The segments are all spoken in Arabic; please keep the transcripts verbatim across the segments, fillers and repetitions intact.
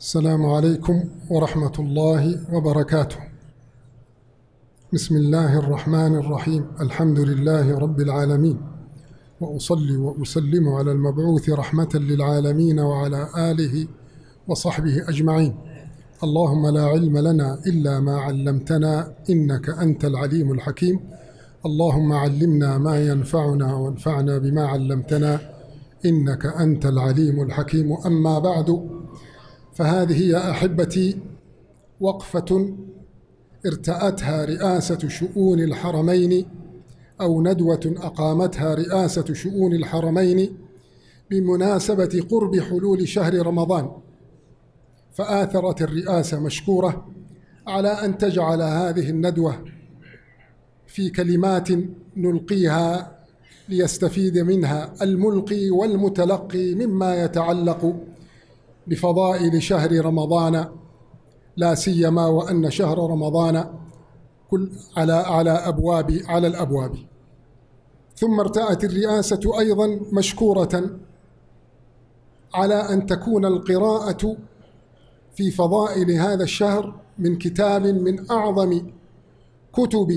السلام عليكم ورحمة الله وبركاته. بسم الله الرحمن الرحيم. الحمد لله رب العالمين، وأصلي وأسلم على المبعوث رحمة للعالمين وعلى آله وصحبه أجمعين. اللهم لا علم لنا إلا ما علمتنا إنك أنت العليم الحكيم. اللهم علمنا ما ينفعنا وانفعنا بما علمتنا إنك أنت العليم الحكيم. أما بعد، فهذه يا أحبتي وقفة ارتأتها رئاسة شؤون الحرمين، أو ندوة أقامتها رئاسة شؤون الحرمين بمناسبة قرب حلول شهر رمضان. فآثرت الرئاسة مشكورة على أن تجعل هذه الندوة في كلمات نلقيها ليستفيد منها الملقي والمتلقي مما يتعلق بفضائل شهر رمضان، لا سيما وأن شهر رمضان كل على على أبواب على الأبواب. ثم ارتأت الرئاسة أيضا مشكورة على أن تكون القراءة في فضائل هذا الشهر من كتاب من أعظم كتب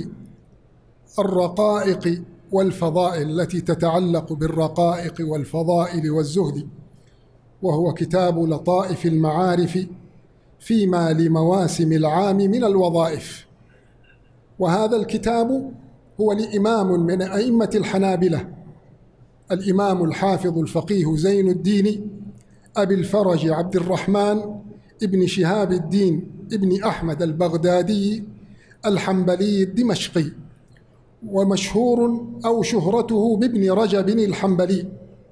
الرقائق والفضائل التي تتعلق بالرقائق والفضائل والزهد، وهو كتاب لطائف المعارف فيما لمواسم العام من الوظائف. وهذا الكتاب هو لإمام من أئمة الحنابلة، الإمام الحافظ الفقيه زين الدين أبي الفرج عبد الرحمن ابن شهاب الدين ابن أحمد البغدادي الحنبلي الدمشقي، ومشهور أو شهرته بابن رجب الحنبلي،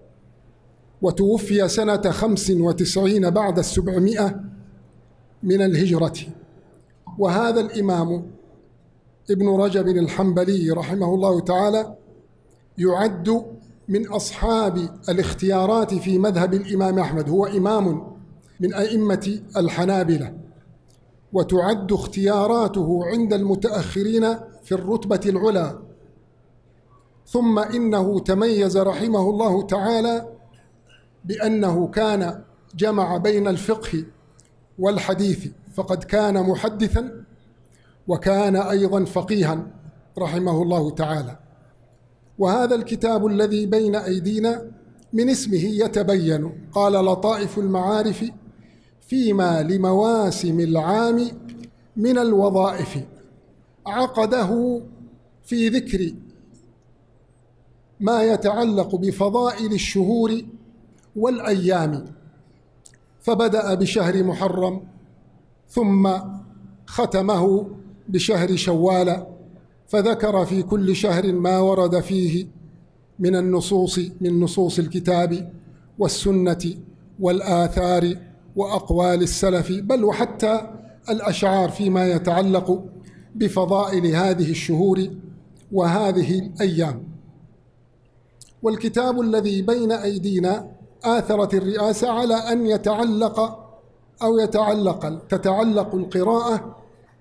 وتوفي سنة خمس وتسعين بعد السبعمائة من الهجرة. وهذا الإمام ابن رجب الحنبلي رحمه الله تعالى يعد من أصحاب الاختيارات في مذهب الإمام أحمد، هو إمام من أئمة الحنابلة، وتعد اختياراته عند المتأخرين في الرتبة العلى. ثم إنه تميز رحمه الله تعالى بأنه كان جمع بين الفقه والحديث، فقد كان محدثا وكان أيضا فقيها رحمه الله تعالى. وهذا الكتاب الذي بين أيدينا من اسمه يتبين، قال لطائف المعارف فيما لمواسم العام من الوظائف، عقده في ذكر ما يتعلق بفضائل الشهور والأيام، فبدأ بشهر محرم ثم ختمه بشهر شوال، فذكر في كل شهر ما ورد فيه من النصوص من نصوص الكتاب والسنة والآثار وأقوال السلف، بل وحتى الأشعار فيما يتعلق بفضائل هذه الشهور وهذه الأيام. والكتاب الذي بين أيدينا آثرت الرئاسة على أن يتعلق أو يتعلق تتعلق القراءة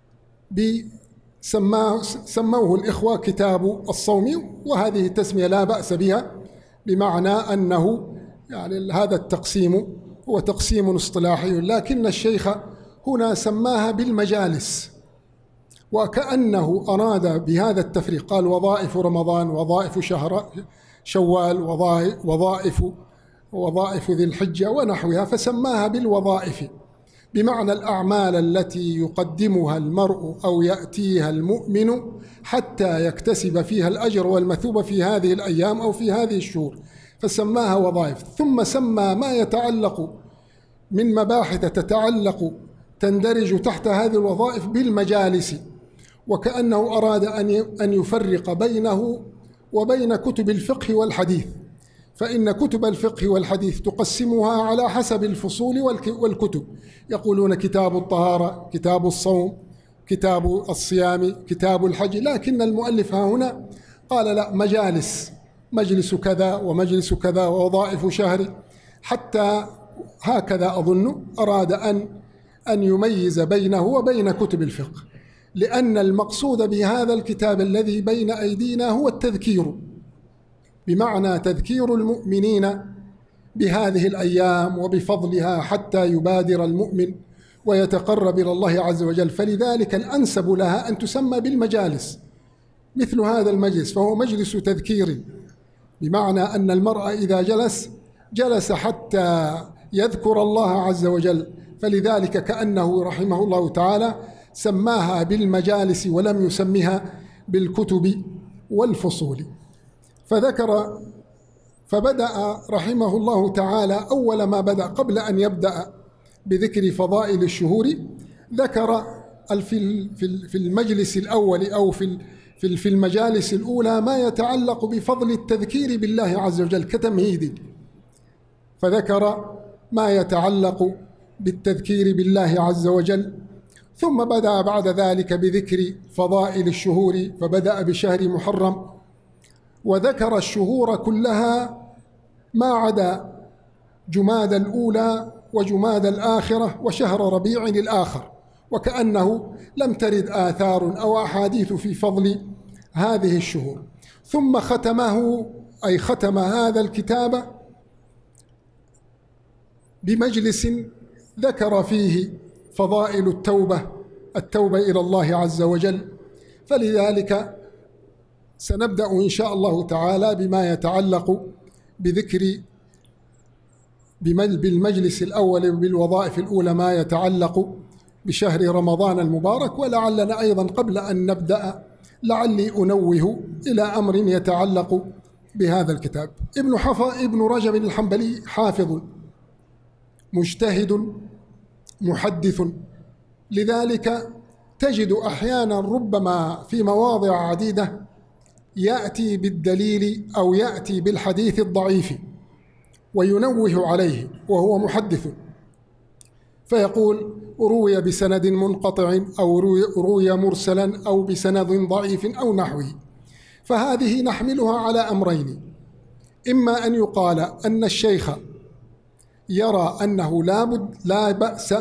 بسماه سموه الإخوة كتاب الصوم، وهذه التسمية لا بأس بها، بمعنى أنه يعني هذا التقسيم هو تقسيم اصطلاحي، لكن الشيخ هنا سماها بالمجالس، وكأنه أراد بهذا التفريق، قال وظائف رمضان، وظائف شهر شوال، وظائف وظائف ذي الحجة ونحوها، فسماها بالوظائف، بمعنى الأعمال التي يقدمها المرء أو يأتيها المؤمن حتى يكتسب فيها الأجر والمثوبة في هذه الأيام أو في هذه الشهور، فسماها وظائف. ثم سمى ما يتعلق من مباحث تتعلق تندرج تحت هذه الوظائف بالمجالس، وكأنه أراد أن يفرق بينه وبين كتب الفقه والحديث، فإن كتب الفقه والحديث تقسمها على حسب الفصول والكتب، يقولون كتاب الطهارة، كتاب الصوم، كتاب الصيام، كتاب الحج، لكن المؤلف ها هنا قال لا، مجالس، مجلس كذا ومجلس كذا ووظائف شهر، حتى هكذا أظن أراد أن أن يميز بينه وبين كتب الفقه، لأن المقصود بهذا الكتاب الذي بين أيدينا هو التذكير، بمعنى تذكير المؤمنين بهذه الأيام وبفضلها حتى يبادر المؤمن ويتقرب إلى الله عز وجل، فلذلك الأنسب لها أن تسمى بالمجالس. مثل هذا المجلس فهو مجلس تذكير، بمعنى أن المرء إذا جلس جلس حتى يذكر الله عز وجل، فلذلك كأنه رحمه الله تعالى سماها بالمجالس ولم يسمها بالكتب والفصول. فذكر فبدأ رحمه الله تعالى أول ما بدأ قبل أن يبدأ بذكر فضائل الشهور ذكر في المجلس الأول أو في في المجالس الأولى ما يتعلق بفضل التذكير بالله عز وجل كتمهيد، فذكر ما يتعلق بالتذكير بالله عز وجل، ثم بدأ بعد ذلك بذكر فضائل الشهور، فبدأ بشهر محرم وذكر الشهور كلها ما عدا جماد الأولى وجماد الآخرة وشهر ربيع الآخر، وكأنه لم ترد آثار أو أحاديث في فضل هذه الشهور. ثم ختمه أي ختم هذا الكتاب بمجلس ذكر فيه فضائل التوبة التوبة إلى الله عز وجل. فلذلك سنبدأ إن شاء الله تعالى بما يتعلق بذكر بالمجلس الأول بالوظائف الأولى ما يتعلق بشهر رمضان المبارك. ولعلنا أيضا قبل أن نبدأ لعلي أنوه إلى أمر يتعلق بهذا الكتاب. ابن حفا ابن رجب الحنبلي حافظ مجتهد محدث، لذلك تجد أحيانا ربما في مواضع عديدة يأتي بالدليل أو يأتي بالحديث الضعيف وينوه عليه وهو محدث، فيقول روي بسند منقطع أو روي مرسلا أو بسند ضعيف أو نحوه. فهذه نحملها على أمرين: إما أن يقال أن الشيخ يرى أنه لا بد لا بأس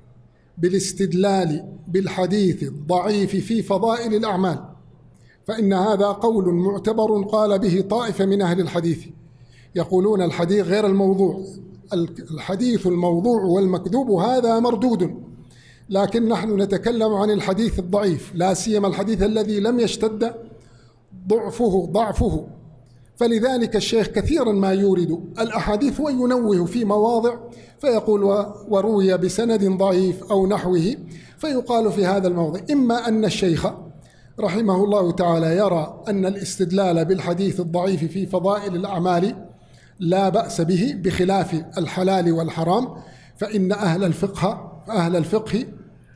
بالاستدلال بالحديث الضعيف في فضائل الأعمال، فإن هذا قول معتبر قال به طائفة من أهل الحديث، يقولون الحديث غير الموضوع، الحديث الموضوع والمكذوب هذا مردود، لكن نحن نتكلم عن الحديث الضعيف، لا سيما الحديث الذي لم يشتد ضعفه ضعفه فلذلك الشيخ كثيرا ما يورد الأحاديث وينوه في مواضع فيقول وروي بسند ضعيف أو نحوه، فيقال في هذا الموضع إما أن الشيخ رحمه الله تعالى يرى أن الاستدلال بالحديث الضعيف في فضائل الأعمال لا بأس به بخلاف الحلال والحرام، فإن أهل الفقه أهل الفقه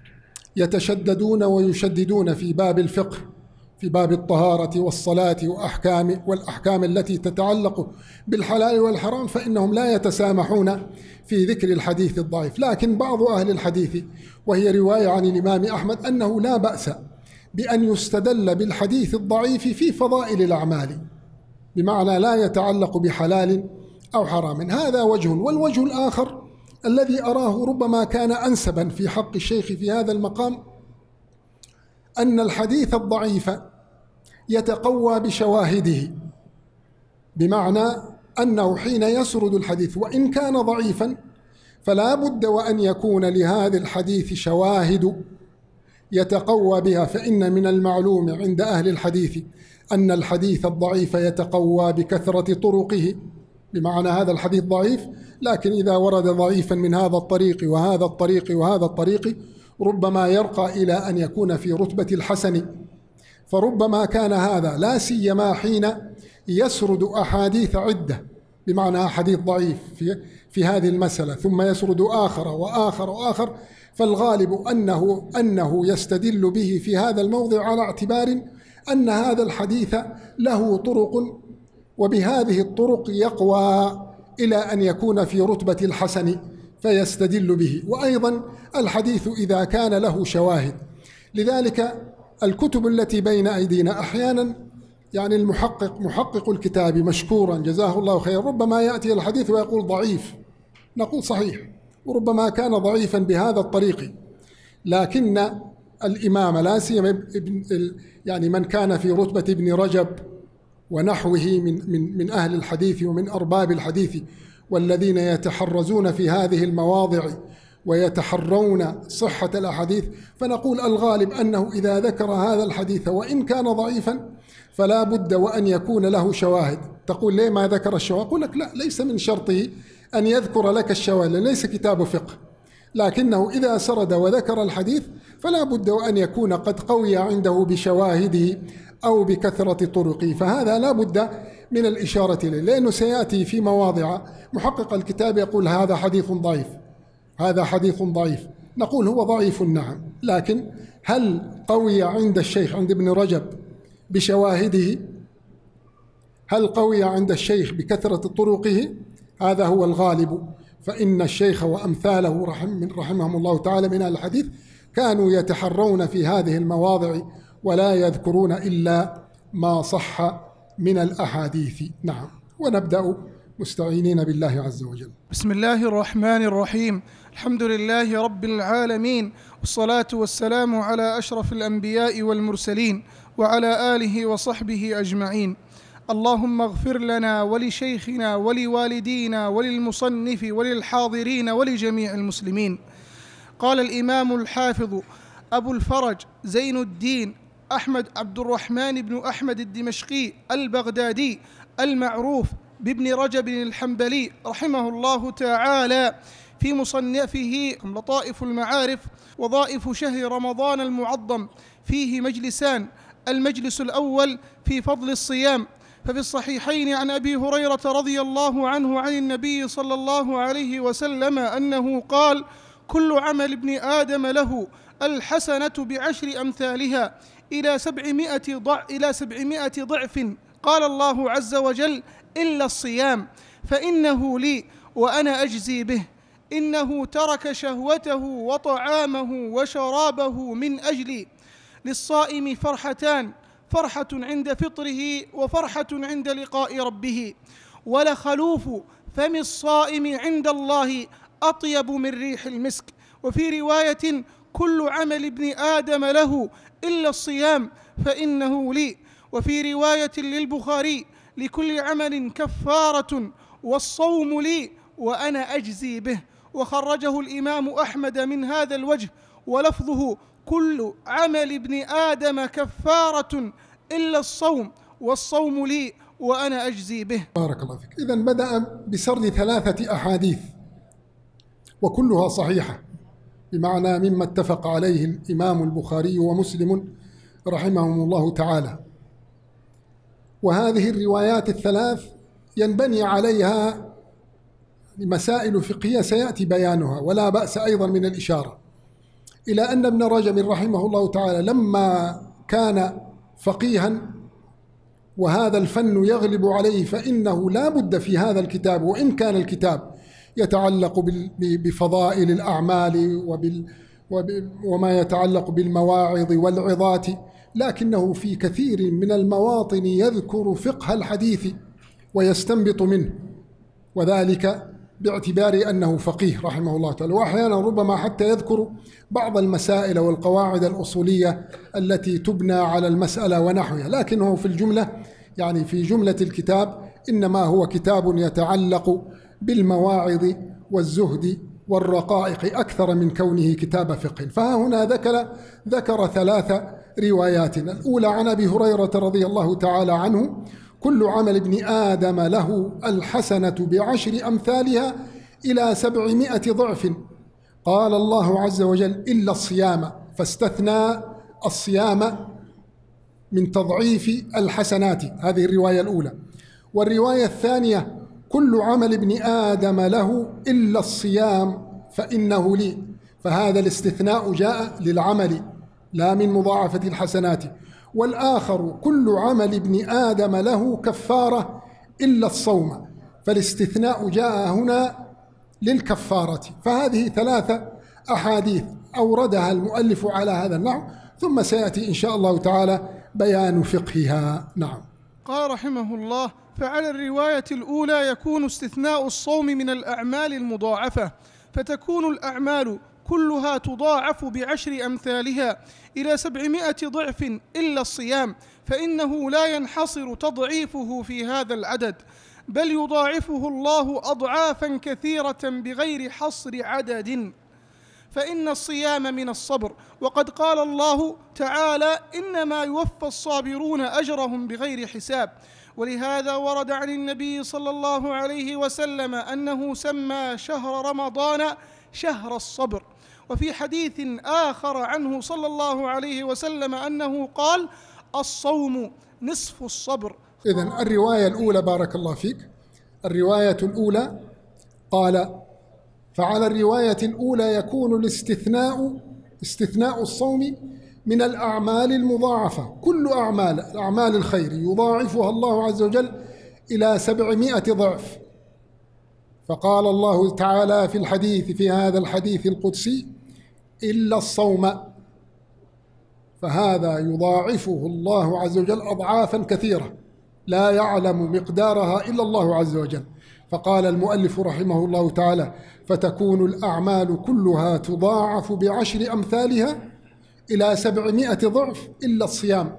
يتشددون ويشددون في باب الفقه في باب الطهارة والصلاة وأحكام والأحكام التي تتعلق بالحلال والحرام، فإنهم لا يتسامحون في ذكر الحديث الضعيف. لكن بعض أهل الحديث وهي رواية عن الإمام أحمد أنه لا بأس بأن يستدل بالحديث الضعيف في فضائل الأعمال، بمعنى لا يتعلق بحلال أو حرام. هذا وجه. والوجه الآخر الذي أراه ربما كان أنسبا في حق الشيخ في هذا المقام أن الحديث الضعيف يتقوى بشواهده، بمعنى أنه حين يسرد الحديث وإن كان ضعيفا فلا بد وأن يكون لهذا الحديث شواهد يتقوى بها، فإن من المعلوم عند أهل الحديث أن الحديث الضعيف يتقوى بكثرة طرقه، بمعنى هذا الحديث ضعيف لكن إذا ورد ضعيفا من هذا الطريق وهذا الطريق وهذا الطريق ربما يرقى إلى أن يكون في رتبة الحسن. فربما كان هذا لا سيما حين يسرد أحاديث عدة، بمعنى حديث ضعيف في, في هذه المسألة ثم يسرد آخر وآخر وآخر، فالغالب أنه, أنه يستدل به في هذا الموضع على اعتبار أن هذا الحديث له طرق وبهذه الطرق يقوى إلى أن يكون في رتبة الحسن فيستدل به. وأيضا الحديث إذا كان له شواهد، لذلك الكتب التي بين أيدينا أحيانا يعني المحقق محقق الكتاب مشكورا جزاه الله خير ربما يأتي الحديث ويقول ضعيف، نقول صحيح، وربما كان ضعيفا بهذا الطريق، لكن الإمام لا سيما يعني من كان في رتبة ابن رجب ونحوه من, من, من أهل الحديث ومن أرباب الحديث والذين يتحرزون في هذه المواضع ويتحرون صحة الأحاديث، فنقول الغالب أنه إذا ذكر هذا الحديث وإن كان ضعيفا فلا بد وأن يكون له شواهد. تقول ليه ما ذكر الشواهد؟ أقول لك لا، ليس من شرطه أن يذكر لك الشواهد، ليس كتاب فقه، لكنه إذا سرد وذكر الحديث فلا بد وأن يكون قد قوي عنده بشواهده أو بكثرة طرقه، فهذا لا بد من الإشارة إليه، لأنه سيأتي في مواضع محقق الكتاب يقول هذا حديث ضعيف، هذا حديث ضعيف، نقول هو ضعيف نعم، لكن هل قوي عند الشيخ عند ابن رجب بشواهده؟ هل قوي عند الشيخ بكثرة طرقه؟ هذا هو الغالب، فإن الشيخ وأمثاله رحم رحمهم الله تعالى من الحديث كانوا يتحرون في هذه المواضع ولا يذكرون إلا ما صح من الأحاديث. نعم. ونبدأ مستعينين بالله عز وجل. بسم الله الرحمن الرحيم. الحمد لله رب العالمين، والصلاة والسلام على أشرف الأنبياء والمرسلين وعلى آله وصحبه أجمعين. اللهم اغفر لنا ولشيخنا ولوالدينا وللمصنف وللحاضرين ولجميع المسلمين. قال الإمام الحافظ أبو الفرج زين الدين أحمد عبد الرحمن بن أحمد الدمشقي البغدادي المعروف بابن رجب الحنبلي رحمه الله تعالى في مصنفه لطائف المعارف وظائف شهر رمضان المعظم فيه مجلسان: المجلس الأول في فضل الصيام، ففي الصحيحين عن أبي هريرة رضي الله عنه عن النبي صلى الله عليه وسلم أنه قال: كل عمل ابن آدم له الحسنة بعشر أمثالها إلى سبعمائة ضع إلى سبعمائة ضعف، قال الله عز وجل: إلا الصيام فإنه لي وأنا أجزي به، إنه ترك شهوته وطعامه وشرابه من أجلي. للصائم فرحتان: فرحة عند فطره وفرحة عند لقاء ربه، ولخلوف فم الصائم عند الله أطيب من ريح المسك. وفي رواية: كل عمل ابن آدم له إلا الصيام فإنه لي. وفي رواية للبخاري: لكل عمل كفارة والصوم لي وأنا أجزي به. وخرجه الإمام أحمد من هذا الوجه، ولفظه: كل عمل ابن آدم كفارة إلا الصوم والصوم لي وأنا أجزي به. بارك الله فيك. إذن بدأ بسرد ثلاثة أحاديث وكلها صحيحة، بمعنى مما اتفق عليه الإمام البخاري ومسلم رحمهم الله تعالى. وهذه الروايات الثلاث ينبني عليها مسائل فقهية سيأتي بيانها، ولا بأس أيضا من الإشارة إلى أن ابن رجب رحمه الله تعالى لما كان فقيها وهذا الفن يغلب عليه، فإنه لا بد في هذا الكتاب، وإن كان الكتاب يتعلق بفضائل الأعمال وما يتعلق بالمواعظ والعظات، لكنه في كثير من المواطن يذكر فقه الحديث ويستنبط منه، وذلك باعتبار أنه فقيه رحمه الله تعالى، وأحيانا ربما حتى يذكر بعض المسائل والقواعد الأصولية التي تبنى على المسألة ونحوها، لكنه في الجملة يعني في جملة الكتاب إنما هو كتاب يتعلق بالمواعظ والزهد والرقائق أكثر من كونه كتاب فقه. فهنا ذكر ذكر ثلاث روايات: الأولى عن أبي هريرة رضي الله تعالى عنه: كل عمل ابن آدم له الحسنة بعشر أمثالها إلى سبعمائة ضعف، قال الله عز وجل: إلا الصيام، فاستثنى الصيام من تضعيف الحسنات. هذه الرواية الأولى. والرواية الثانية: كل عمل ابن آدم له إلا الصيام فإنه لي، فهذا الاستثناء جاء للعمل لا من مضاعفة الحسنات. والآخر: كل عمل ابن آدم له كفارة إلا الصوم، فالاستثناء جاء هنا للكفارة. فهذه ثلاثة أحاديث أوردها المؤلف على هذا النحو، ثم سيأتي إن شاء الله تعالى بيان فقهها. نعم. قال رحمه الله: فعلى الرواية الأولى يكون استثناء الصوم من الأعمال المضاعفة، فتكون الأعمال كلها تضاعف بعشر أمثالها إلى سبعمائة ضعف إلا الصيام، فإنه لا ينحصر تضعيفه في هذا العدد، بل يضاعفه الله أضعافا كثيرة بغير حصر عدد، فإن الصيام من الصبر، وقد قال الله تعالى: إنما يوفى الصابرون أجرهم بغير حساب. ولهذا ورد عن النبي صلى الله عليه وسلم أنه سمى شهر رمضان شهر الصبر، وفي حديث آخر عنه صلى الله عليه وسلم أنه قال: الصوم نصف الصبر. إذن الرواية الأولى بارك الله فيك، الرواية الأولى قال: فعلى الرواية الأولى يكون الاستثناء استثناء الصوم من الأعمال المضاعفة، كل أعمال أعمال الخير يضاعفها الله عز وجل إلى سبعمائة ضعف. فقال الله تعالى في الحديث في هذا الحديث القدسي: إلا الصوم، فهذا يضاعفه الله عز وجل أضعافا كثيرة لا يعلم مقدارها إلا الله عز وجل. فقال المؤلف رحمه الله تعالى: فتكون الأعمال كلها تضاعف بعشر أمثالها إلى سبعمائة ضعف إلا الصيام،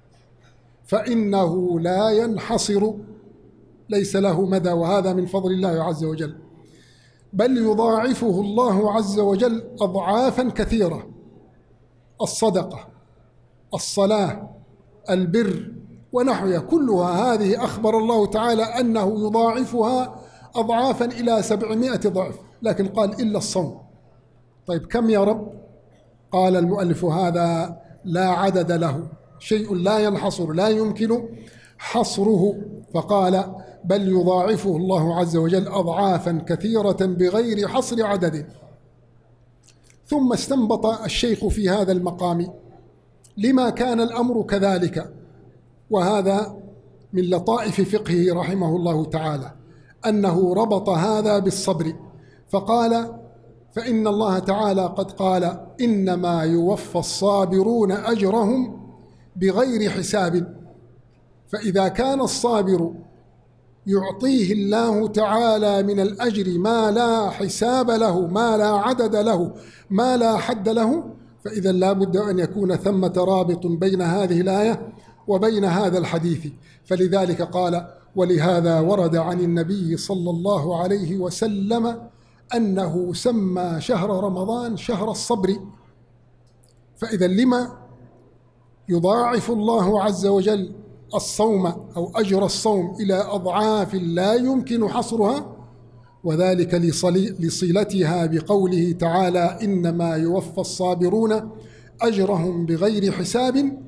فإنه لا ينحصر، ليس له مدى، وهذا من فضل الله عز وجل، بل يضاعفه الله عز وجل أضعافا كثيرة. الصدقة، الصلاة، البر ونحوها كلها هذه أخبر الله تعالى أنه يضاعفها أضعافا إلى سبعمائة ضعف، لكن قال إلا الصوم. طيب كم يا رب؟ قال المؤلف: هذا لا عدد له، شيء لا ينحصر، لا يمكن حصره. فقال: بل يضاعفه الله عز وجل أضعافا كثيرة بغير حصر عدد. ثم استنبط الشيخ في هذا المقام لما كان الأمر كذلك، وهذا من لطائف فقهه رحمه الله تعالى، أنه ربط هذا بالصبر، فقال: فإن الله تعالى قد قال: إنما يوفى الصابرون أجرهم بغير حساب. فإذا كان الصابر يعطيه الله تعالى من الأجر ما لا حساب له، ما لا عدد له، ما لا حد له، فإذا لا بد أن يكون ثمة رابط بين هذه الآية وبين هذا الحديث. فلذلك قال: ولهذا ورد عن النبي صلى الله عليه وسلم أنه سمى شهر رمضان شهر الصبر. فإذا لما يضاعف الله عز وجل الصوم أو أجر الصوم إلى أضعاف لا يمكن حصرها؟ وذلك لصلتها بقوله تعالى: إنما يوفى الصابرون أجرهم بغير حساب،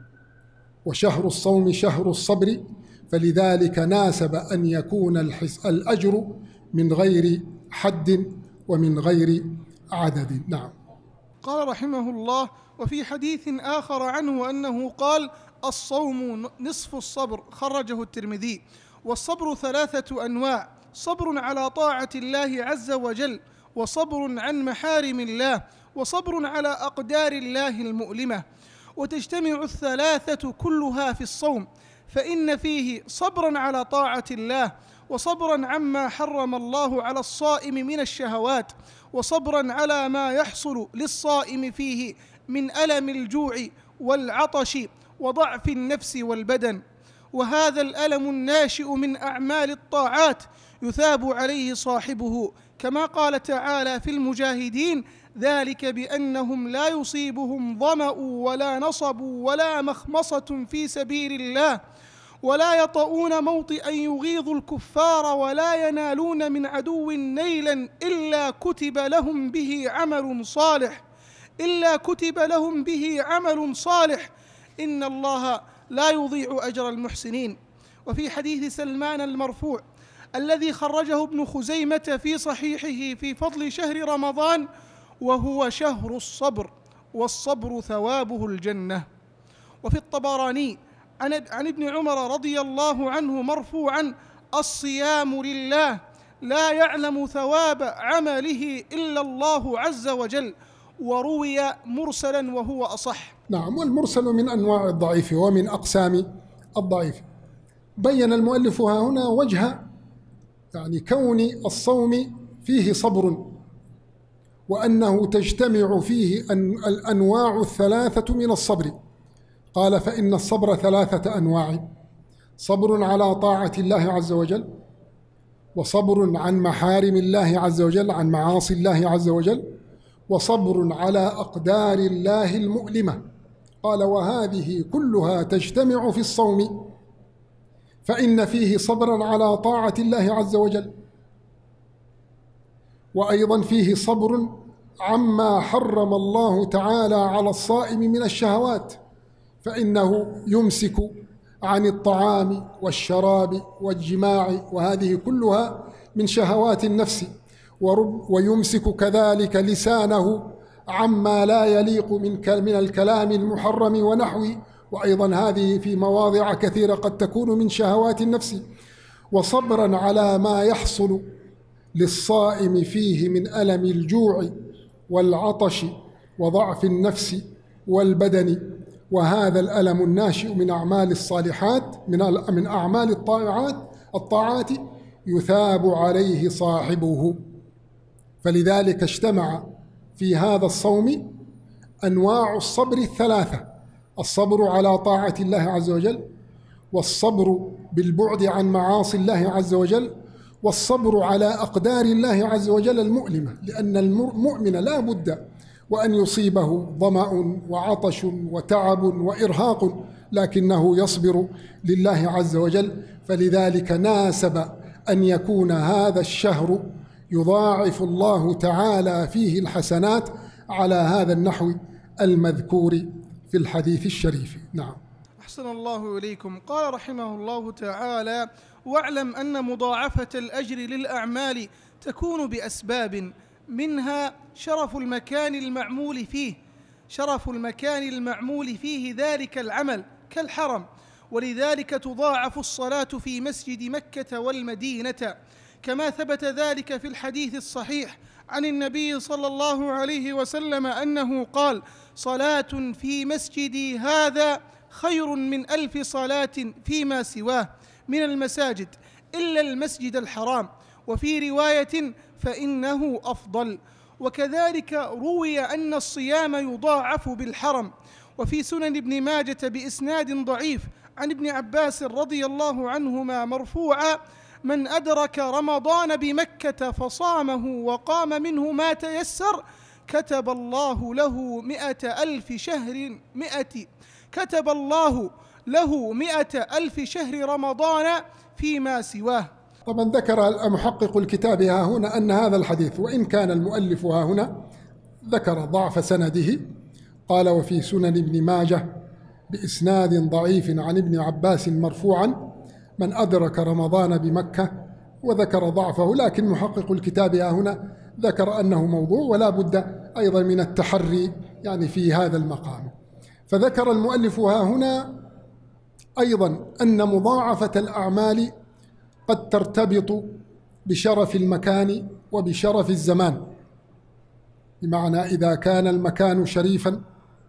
وشهر الصوم شهر الصبر، فلذلك ناسب أن يكون الأجر من غير حد ومن غير عدد. نعم. قال رحمه الله: وفي حديث آخر عنه أنه قال: الصوم نصف الصبر، خرجه الترمذي. والصبر ثلاثة أنواع: صبر على طاعة الله عز وجل، وصبر عن محارم الله، وصبر على أقدار الله المؤلمة. وتجتمع الثلاثة كلها في الصوم، فإن فيه صبرا على طاعة الله، وصبرا عما حرم الله على الصائم من الشهوات، وصبرا على ما يحصل للصائم فيه من ألم الجوع والعطش وضعف النفس والبدن. وهذا الألم الناشئ من أعمال الطاعات يثاب عليه صاحبه، كما قال تعالى في المجاهدين: ذلك بأنهم لا يصيبهم ظمأ ولا نصب ولا مخمصة في سبيل الله، ولا يطؤون موطئا يغيظ الكفار، ولا ينالون من عدو نيلا إلا كتب لهم به عمل صالح إلا كتب لهم به عمل صالح إن الله لا يضيع أجر المحسنين. وفي حديث سلمان المرفوع الذي خرجه ابن خزيمة في صحيحه في فضل شهر رمضان: وهو شهر الصبر، والصبر ثوابه الجنة. وفي الطبراني عن ابن عمر رضي الله عنه مرفوعا: الصيام لله لا يعلم ثواب عمله إلا الله عز وجل. وروي مرسلا وهو أصح. نعم. والمرسل من أنواع الضعيف ومن أقسام الضعيف. بين المؤلف هنا وجه يعني كون الصوم فيه صبر، وأنه تجتمع فيه الأنواع الثلاثة من الصبر. قال: فإن الصبر ثلاثة أنواع: صبر على طاعة الله عز وجل، وصبر عن محارم الله عز وجل، عن معاصي الله عز وجل، وصبر على أقدار الله المؤلمة. قال: وهذه كلها تجتمع في الصوم، فإن فيه صبرا على طاعة الله عز وجل، وأيضا فيه صبر عما حرم الله تعالى على الصائم من الشهوات، فإنه يمسك عن الطعام والشراب والجماع، وهذه كلها من شهوات النفس، ويمسك كذلك لسانه عما لا يليق من من الكلام المحرم ونحوه، وأيضا هذه في مواضع كثيرة قد تكون من شهوات النفس. وصبرا على ما يحصل للصائم فيه من ألم الجوع والعطش وضعف النفس والبدن، وهذا الألم الناشئ من أعمال الصالحات من من أعمال الطاعات الطاعات يثاب عليه صاحبه. فلذلك اجتمع في هذا الصوم أنواع الصبر الثلاثة: الصبر على طاعة الله عز وجل، والصبر بالبعد عن معاصي الله عز وجل، والصبر على أقدار الله عز وجل المؤلمة، لأن المؤمن لا بد وأن يصيبه ظمأ وعطش وتعب وإرهاق، لكنه يصبر لله عز وجل. فلذلك ناسب أن يكون هذا الشهر يضاعف الله تعالى فيه الحسنات على هذا النحو المذكور في الحديث الشريف. نعم. أحسن الله إليكم. قال رحمه الله تعالى: واعلم أن مضاعفة الأجر للأعمال تكون بأسباب، منها شرف المكان المعمول فيه شرف المكان المعمول فيه ذلك العمل كالحرم، ولذلك تضاعف الصلاة في مسجد مكة والمدينة، كما ثبت ذلك في الحديث الصحيح عن النبي صلى الله عليه وسلم أنه قال: صلاة في مسجدي هذا خير من ألف صلاة فيما سواه من المساجد إلا المسجد الحرام، وفي رواية: فإنه أفضل. وكذلك روي أن الصيام يضاعف بالحرم. وفي سنن ابن ماجة بإسناد ضعيف عن ابن عباس رضي الله عنهما مرفوعا: من أدرك رمضان بمكة فصامه وقام منه ما تيسر كتب الله له مئة ألف شهر مئة كتب الله له مئة ألف شهر رمضان فيما سواه. طبعا ذكر محقق الكتاب ها هنا أن هذا الحديث، وإن كان المؤلف ها هنا ذكر ضعف سنده، قال: وفي سنن ابن ماجه بإسناد ضعيف عن ابن عباس مرفوعا: من أدرك رمضان بمكة، وذكر ضعفه، لكن محقق الكتاب ها هنا ذكر أنه موضوع، ولا بد أيضا من التحري يعني في هذا المقام. فذكر المؤلف ها هنا أيضا أن مضاعفة الأعمال قد ترتبط بشرف المكان وبشرف الزمان، بمعنى إذا كان المكان شريفا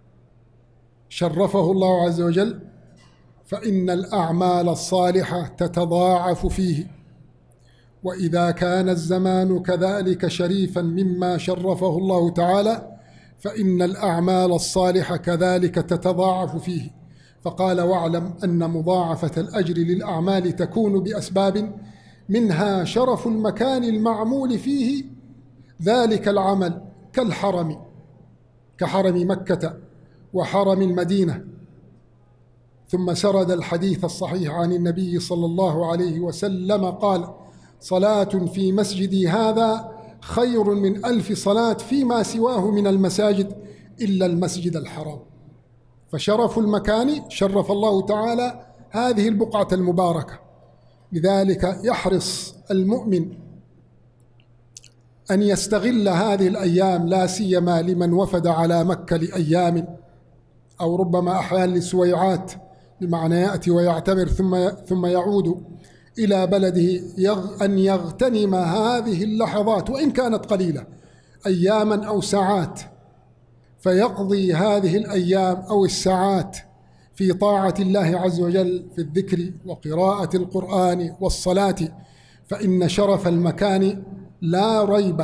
شرفه الله عز وجل فإن الأعمال الصالحة تتضاعف فيه، وإذا كان الزمان كذلك شريفا مما شرفه الله تعالى فإن الأعمال الصالحة كذلك تتضاعف فيه. فقال: واعلم أن مضاعفة الأجر للأعمال تكون بأسباب، منها شرف المكان المعمول فيه ذلك العمل كالحرم، كحرم مكة وحرم المدينة. ثم سرد الحديث الصحيح عن النبي صلى الله عليه وسلم قال: صلاة في مسجدي هذا خير من ألف صلاة فيما سواه من المساجد إلا المسجد الحرام. فشرف المكان شرف الله تعالى هذه البقعة المباركة، لذلك يحرص المؤمن أن يستغل هذه الأيام، لا سيما لمن وفد على مكة لأيام أو ربما أحيانا لسويعات، بمعنى يأتي ويعتمر ثم ثم يعود إلى بلده، أن يغتنم هذه اللحظات وإن كانت قليلة، أياما أو ساعات، فيقضي هذه الأيام أو الساعات في طاعة الله عز وجل في الذكر وقراءة القرآن والصلاة، فإن شرف المكان لا ريب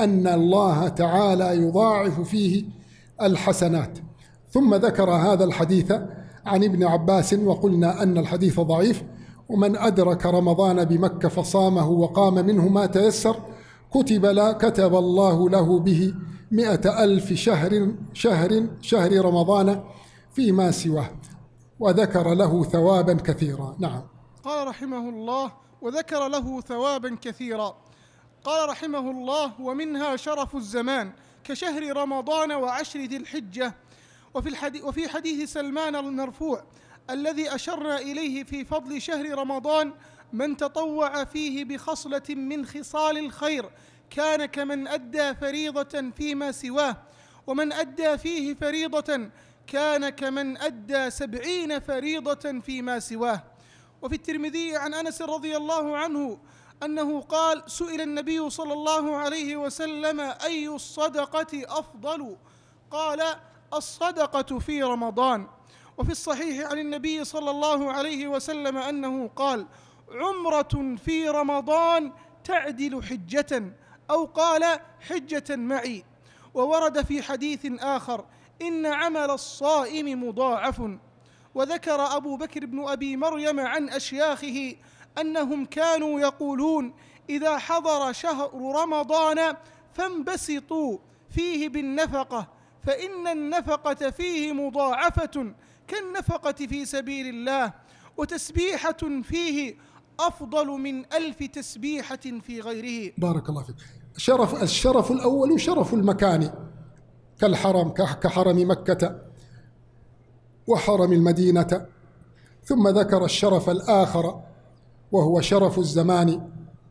أن الله تعالى يضاعف فيه الحسنات. ثم ذكر هذا الحديث عن ابن عباس، وقلنا أن الحديث ضعيف. ومن أدرك رمضان بمكة فصامه وقام منه ما تيسر كتب لا كتب الله له به مئة ألف شهر شهر شهر رمضان فيما سواه، وذكر له ثوابا كثيرا. نعم. قال رحمه الله: وذكر له ثوابا كثيرا. قال رحمه الله: ومنها شرف الزمان كشهر رمضان وعشر ذي الحجة. وفي, الحديث وفي حديث سلمان المرفوع الذي أشرنا إليه في فضل شهر رمضان: من تطوع فيه بخصلة من خصال الخير كان كمن أدى فريضة فيما سواه، ومن أدى فيه فريضة كان كمن أدى سبعين فريضة فيما سواه. وفي الترمذي عن أنس رضي الله عنه أنه قال: سئل النبي صلى الله عليه وسلم: أي الصدقة أفضل؟ قال: الصدقة في رمضان. وفي الصحيح عن النبي صلى الله عليه وسلم أنه قال: عمرة في رمضان تعدل حجة، أو قال: حجة معي. وورد في حديث آخر: إن عمل الصائم مضاعف. وذكر أبو بكر بن أبي مريم عن أشياخه أنهم كانوا يقولون: إذا حضر شهر رمضان فانبسطوا فيه بالنفقة، فإن النفقة فيه مضاعفة كالنفقة في سبيل الله، وتسبيحة فيه أفضل من ألف تسبيحة في غيره. بارك الله فيك. شرف الشرف الأول شرف المكان كالحرم، كحرم مكة وحرم المدينة. ثم ذكر الشرف الآخر وهو شرف الزمان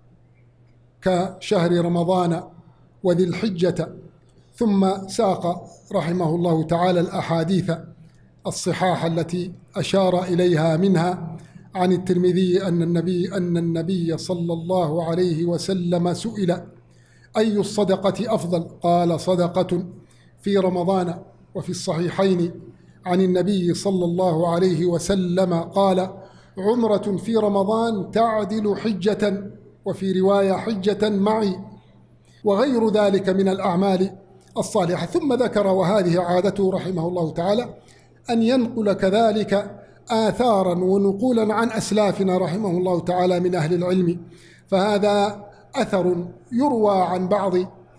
كشهر رمضان وذي الحجة. ثم ساق رحمه الله تعالى الأحاديث الصحاح التي أشار إليها، منها عن الترمذي أن النبي أن النبي صلى الله عليه وسلم سئل: أي الصدقة أفضل؟ قال: صدقة في رمضان. وفي الصحيحين عن النبي صلى الله عليه وسلم قال: عمرة في رمضان تعدل حجة، وفي رواية حجة معي، وغير ذلك من الأعمال الصالحة. ثم ذكر، وهذه عادته رحمه الله تعالى، أن ينقل كذلك آثارا ونقولا عن أسلافنا رحمه الله تعالى من أهل العلم. فهذا أثر يروى عن بعض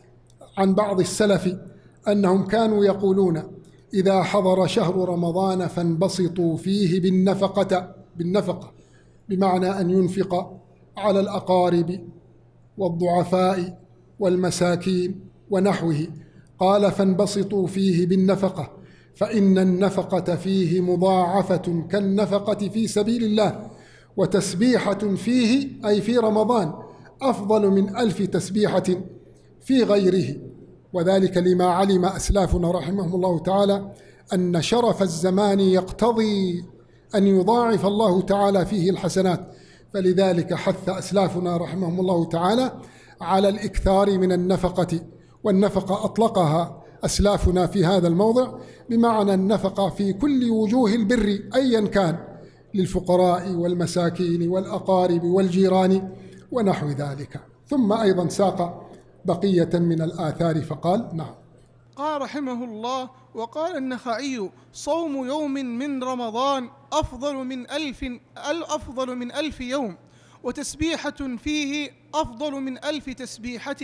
عن بعض السلف أنهم كانوا يقولون: إذا حضر شهر رمضان فانبسطوا فيه بالنفقة بالنفقة بمعنى أن ينفق على الأقارب والضعفاء والمساكين ونحوه. قال: فانبسطوا فيه بالنفقة، فإن النفقة فيه مضاعفة كالنفقة في سبيل الله، وتسبيحة فيه أي في رمضان أفضل من ألف تسبيحة في غيره. وذلك لما علم أسلافنا رحمهم الله تعالى أن شرف الزمان يقتضي أن يضاعف الله تعالى فيه الحسنات، فلذلك حث أسلافنا رحمهم الله تعالى على الإكثار من النفقة. والنفقة أطلقها أسلافنا في هذا الموضع بمعنى النفقة في كل وجوه البر أيا كان، للفقراء والمساكين والأقارب والجيران ونحو ذلك. ثم أيضا ساق بقية من الآثار فقال: نعم. قال رحمه الله: وقال النخعي: صوم يوم من رمضان أفضل من ألف أفضل من ألف يوم، وتسبيحة فيه أفضل من ألف تسبيحة،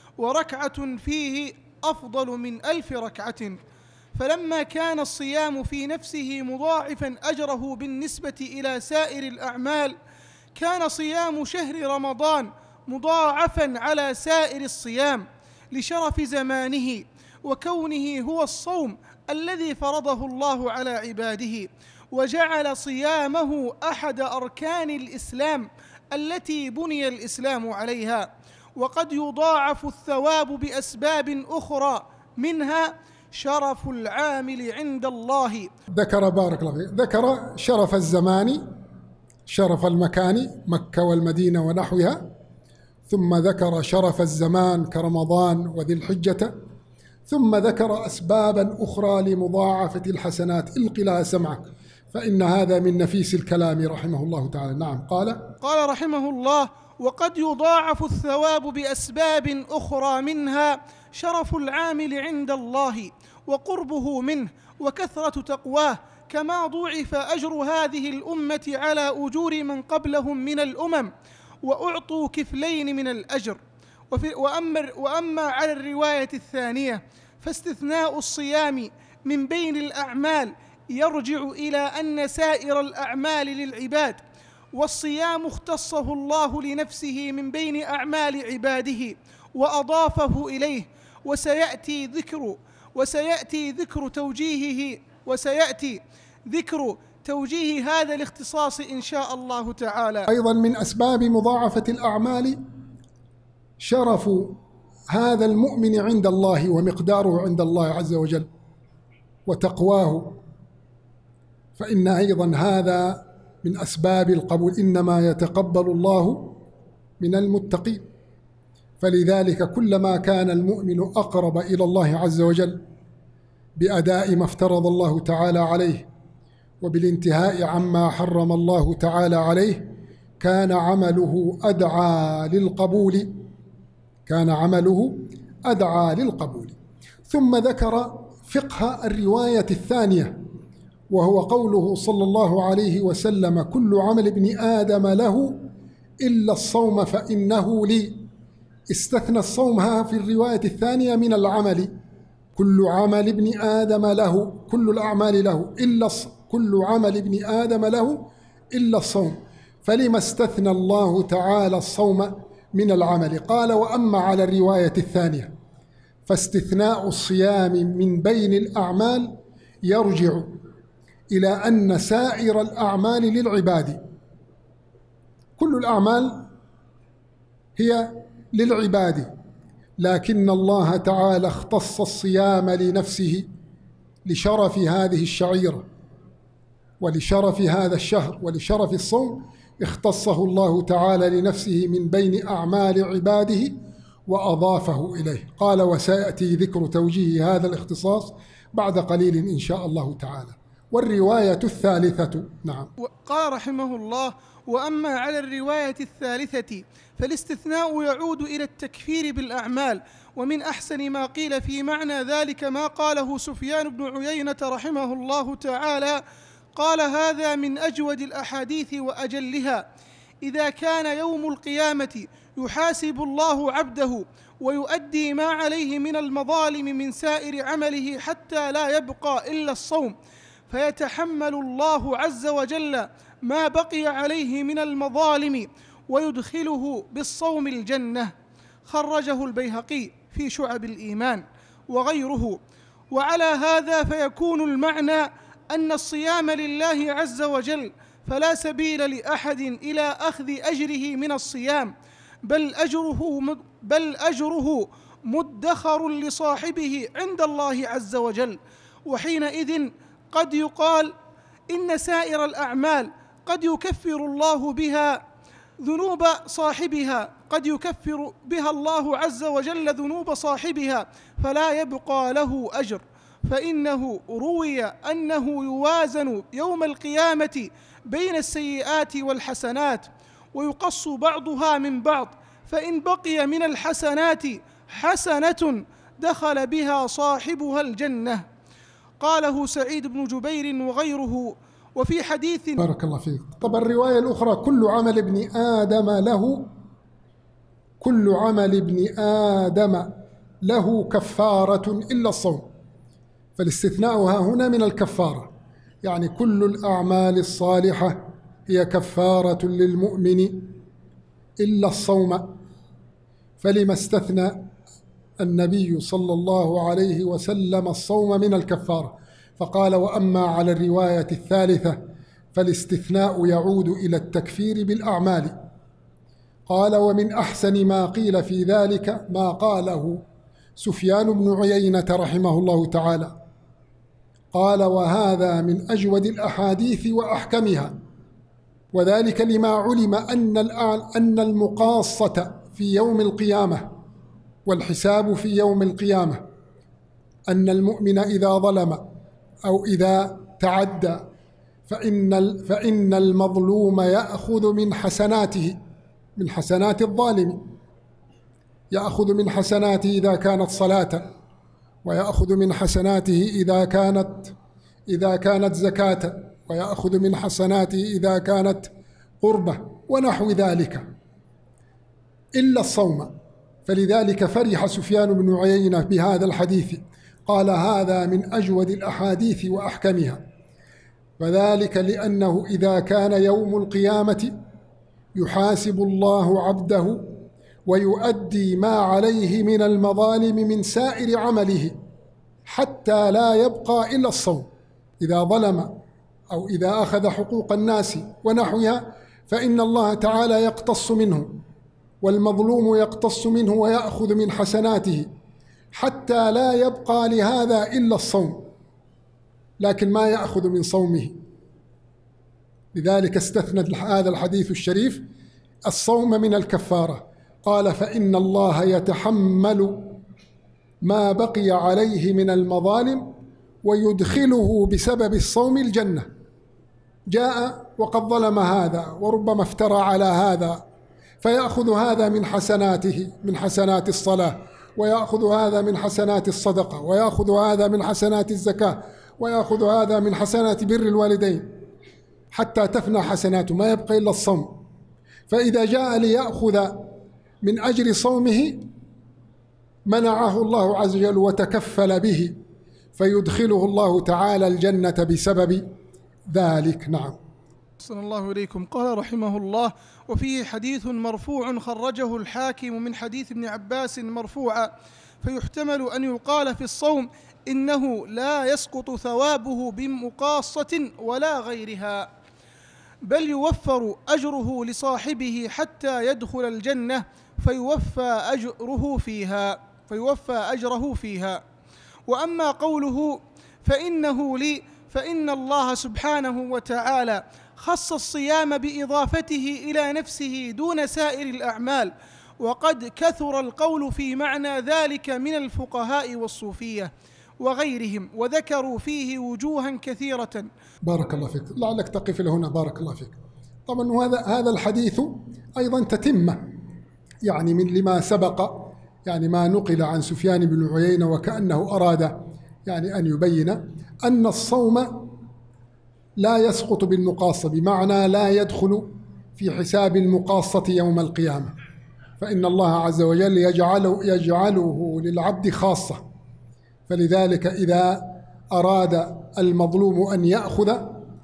وركعة فيه أفضل من ألف ركعة. فلما كان الصيام في نفسه مضاعفا أجره بالنسبة إلى سائر الأعمال، كان صيام شهر رمضان مضاعفا على سائر الصيام لشرف زمانه، وكونه هو الصوم الذي فرضه الله على عباده، وجعل صيامه أحد أركان الإسلام التي بني الإسلام عليها. وقد يضاعف الثواب بأسباب أخرى، منها شرف العامل عند الله. ذكر بارك الله فيك ذكر شرف الزمان، شرف المكان مكة والمدينة ونحوها، ثم ذكر شرف الزمان كرمضان وذي الحجة، ثم ذكر أسبابا أخرى لمضاعفة الحسنات. الق لها سمعك فإن هذا من نفيس الكلام رحمه الله تعالى. نعم. قال قال رحمه الله: وقد يضاعف الثواب بأسباب أخرى، منها شرف العامل عند الله وقربه منه وكثرة تقواه، كما ضُعف أجر هذه الأمة على أجور من قبلهم من الأمم وأعطوا كفلين من الأجر. وأما, وأما على الرواية الثانية فاستثناء الصيام من بين الأعمال يرجع إلى أن سائر الأعمال للعباد، والصيام اختصه الله لنفسه من بين أعمال عباده وأضافه إليه، وسيأتي ذكر وسيأتي ذكر توجيهه وسيأتي ذكر توجيه هذا الاختصاص إن شاء الله تعالى. أيضا من أسباب مضاعفة الأعمال شرف هذا المؤمن عند الله ومقداره عند الله عز وجل وتقواه، فإن أيضا هذا من أسباب القبول، إنما يتقبل الله من المتقين. فلذلك كلما كان المؤمن أقرب إلى الله عز وجل بأداء ما افترض الله تعالى عليه وبالانتهاء عما حرم الله تعالى عليه، كان عمله أدعى للقبول كان عمله أدعى للقبول. ثم ذكر فقه الرواية الثانية، وهو قوله صلى الله عليه وسلم: كل عمل ابن آدم له إلا الصوم فإنه لي. استثنى الصوم ها في الرواية الثانية من العمل، كل عمل ابن آدم له، كل الأعمال له إلا كل عمل ابن آدم له إلا الصوم، فلما استثنى الله تعالى الصوم من العمل؟ قال: وأما على الرواية الثانية فاستثناء الصيام من بين الأعمال يرجع إلى أن سائر الأعمال للعباد، كل الأعمال هي للعباد، لكن الله تعالى اختص الصيام لنفسه لشرف هذه الشعيرة ولشرف هذا الشهر ولشرف الصوم، اختصه الله تعالى لنفسه من بين أعمال عباده وأضافه إليه. قال: وسيأتي ذكر توجيه هذا الاختصاص بعد قليل إن شاء الله تعالى. والرواية الثالثة، نعم. قال رحمه الله: وأما على الرواية الثالثة فالاستثناء يعود إلى التكفير بالأعمال. ومن أحسن ما قيل في معنى ذلك ما قاله سفيان بن عيينة رحمه الله تعالى، قال: هذا من أجود الأحاديث وأجلها. إذا كان يوم القيامة يحاسب الله عبده ويؤدي ما عليه من المظالم من سائر عمله حتى لا يبقى إلا الصوم، فيتحمل الله عز وجل ما بقي عليه من المظالم ويدخله بالصوم الجنة. خرجه البيهقي في شعب الإيمان وغيره. وعلى هذا فيكون المعنى أن الصيام لله عز وجل، فلا سبيل لأحد إلى أخذ أجره من الصيام، بل أجره, بل أجره مدخر لصاحبه عند الله عز وجل. وحينئذ قد يقال إن سائر الأعمال قد يكفر الله بها ذنوب صاحبها، قد يكفر بها الله عز وجل ذنوب صاحبها فلا يبقى له أجر، فإنه روي أنه يوازن يوم القيامة بين السيئات والحسنات ويقص بعضها من بعض، فإن بقي من الحسنات حسنة دخل بها صاحبها الجنة. قاله سعيد بن جبير وغيره. وفي حديث بارك الله فيك. طبعا الرواية الأخرى: كل عمل ابن آدم له كل عمل ابن آدم له كفارة إلا الصوم، فالاستثناء ها هنا من الكفارة، يعني كل الأعمال الصالحة هي كفارة للمؤمن إلا الصوم. فلما استثنى النبي صلى الله عليه وسلم الصوم من الكفارة؟ فقال: وأما على الرواية الثالثة فالاستثناء يعود إلى التكفير بالأعمال. قال: ومن أحسن ما قيل في ذلك ما قاله سفيان بن عيينة رحمه الله تعالى، قال: وهذا من أجود الأحاديث وأحكمها، وذلك لما علم أن أن المقاصة في يوم القيامة والحساب في يوم القيامة، أن المؤمن إذا ظلم أو إذا تعدى فإن فإن المظلوم يأخذ من حسناته من حسنات الظالم، يأخذ من حسناته إذا كانت صلاة، ويأخذ من حسناته إذا كانت إذا كانت زكاة، ويأخذ من حسناته إذا كانت قربة ونحو ذلك، إلا الصوم. فلذلك فرح سفيان بن عيينة بهذا الحديث، قال: هذا من أجود الأحاديث وأحكمها. وذلك لأنه إذا كان يوم القيامة يحاسب الله عبده ويؤدي ما عليه من المظالم من سائر عمله حتى لا يبقى إلا الصوم. إذا ظلم أو إذا أخذ حقوق الناس ونحوها فإن الله تعالى يقتص منه، والمظلوم يقتص منه ويأخذ من حسناته حتى لا يبقى لهذا إلا الصوم، لكن ما يأخذ من صومه. لذلك استثنى هذا الحديث الشريف الصوم من الكفارة، قال: فإن الله يتحمل ما بقي عليه من المظالم ويدخله بسبب الصوم الجنة. جاء وقد ظلم هذا وربما افترى على هذا، فيأخذ هذا من حسناته من حسنات الصلاة، ويأخذ هذا من حسنات الصدقة، ويأخذ هذا من حسنات الزكاة، ويأخذ هذا من حسنات بر الوالدين، حتى تفنى حسناته ما يبقى إلا الصوم. فإذا جاء ليأخذ من أجر صومه منعه الله عز وجل وتكفل به، فيدخله الله تعالى الجنة بسبب ذلك. نعم. أحسن الله إليكم. قال رحمه الله: وفيه حديث مرفوع خرجه الحاكم من حديث ابن عباس مرفوعا، فيحتمل أن يقال في الصوم إنه لا يسقط ثوابه بمقاصة ولا غيرها، بل يوفر أجره لصاحبه حتى يدخل الجنة فيوفى أجره فيها فيوفى أجره فيها. وأما قوله فإنه لي، فإن الله سبحانه وتعالى خص الصيام بإضافته إلى نفسه دون سائر الأعمال، وقد كثر القول في معنى ذلك من الفقهاء والصوفية وغيرهم، وذكروا فيه وجوها كثيرة. بارك الله فيك، لعلك تقف هنا. بارك الله فيك. طبعا هذا هذا الحديث أيضا تتمة يعني من لما سبق، يعني ما نقل عن سفيان بن عيينة، وكأنه أراد يعني أن يبين أن الصوم لا يسقط بالمقاصة، بمعنى لا يدخل في حساب المقاصة يوم القيامة، فإن الله عز وجل يجعله, يجعله للعبد خاصة. فلذلك إذا أراد المظلوم أن يأخذ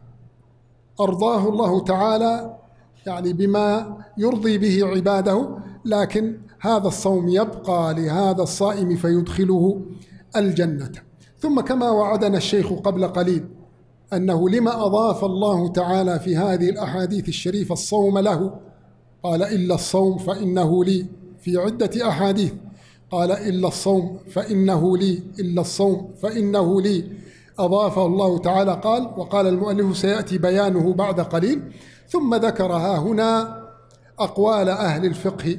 أرضاه الله تعالى يعني بما يرضي به عباده، لكن هذا الصوم يبقى لهذا الصائم فيدخله الجنة. ثم كما وعدنا الشيخ قبل قليل أنه لما أضاف الله تعالى في هذه الأحاديث الشريفة الصوم له، قال: إلا الصوم فإنه لي، في عدة أحاديث قال: إلا الصوم فإنه لي، إلا الصوم فإنه لي، أضافه الله تعالى. قال وقال المؤلف سيأتي بيانه بعد قليل. ثم ذكرها هنا أقوال أهل الفقه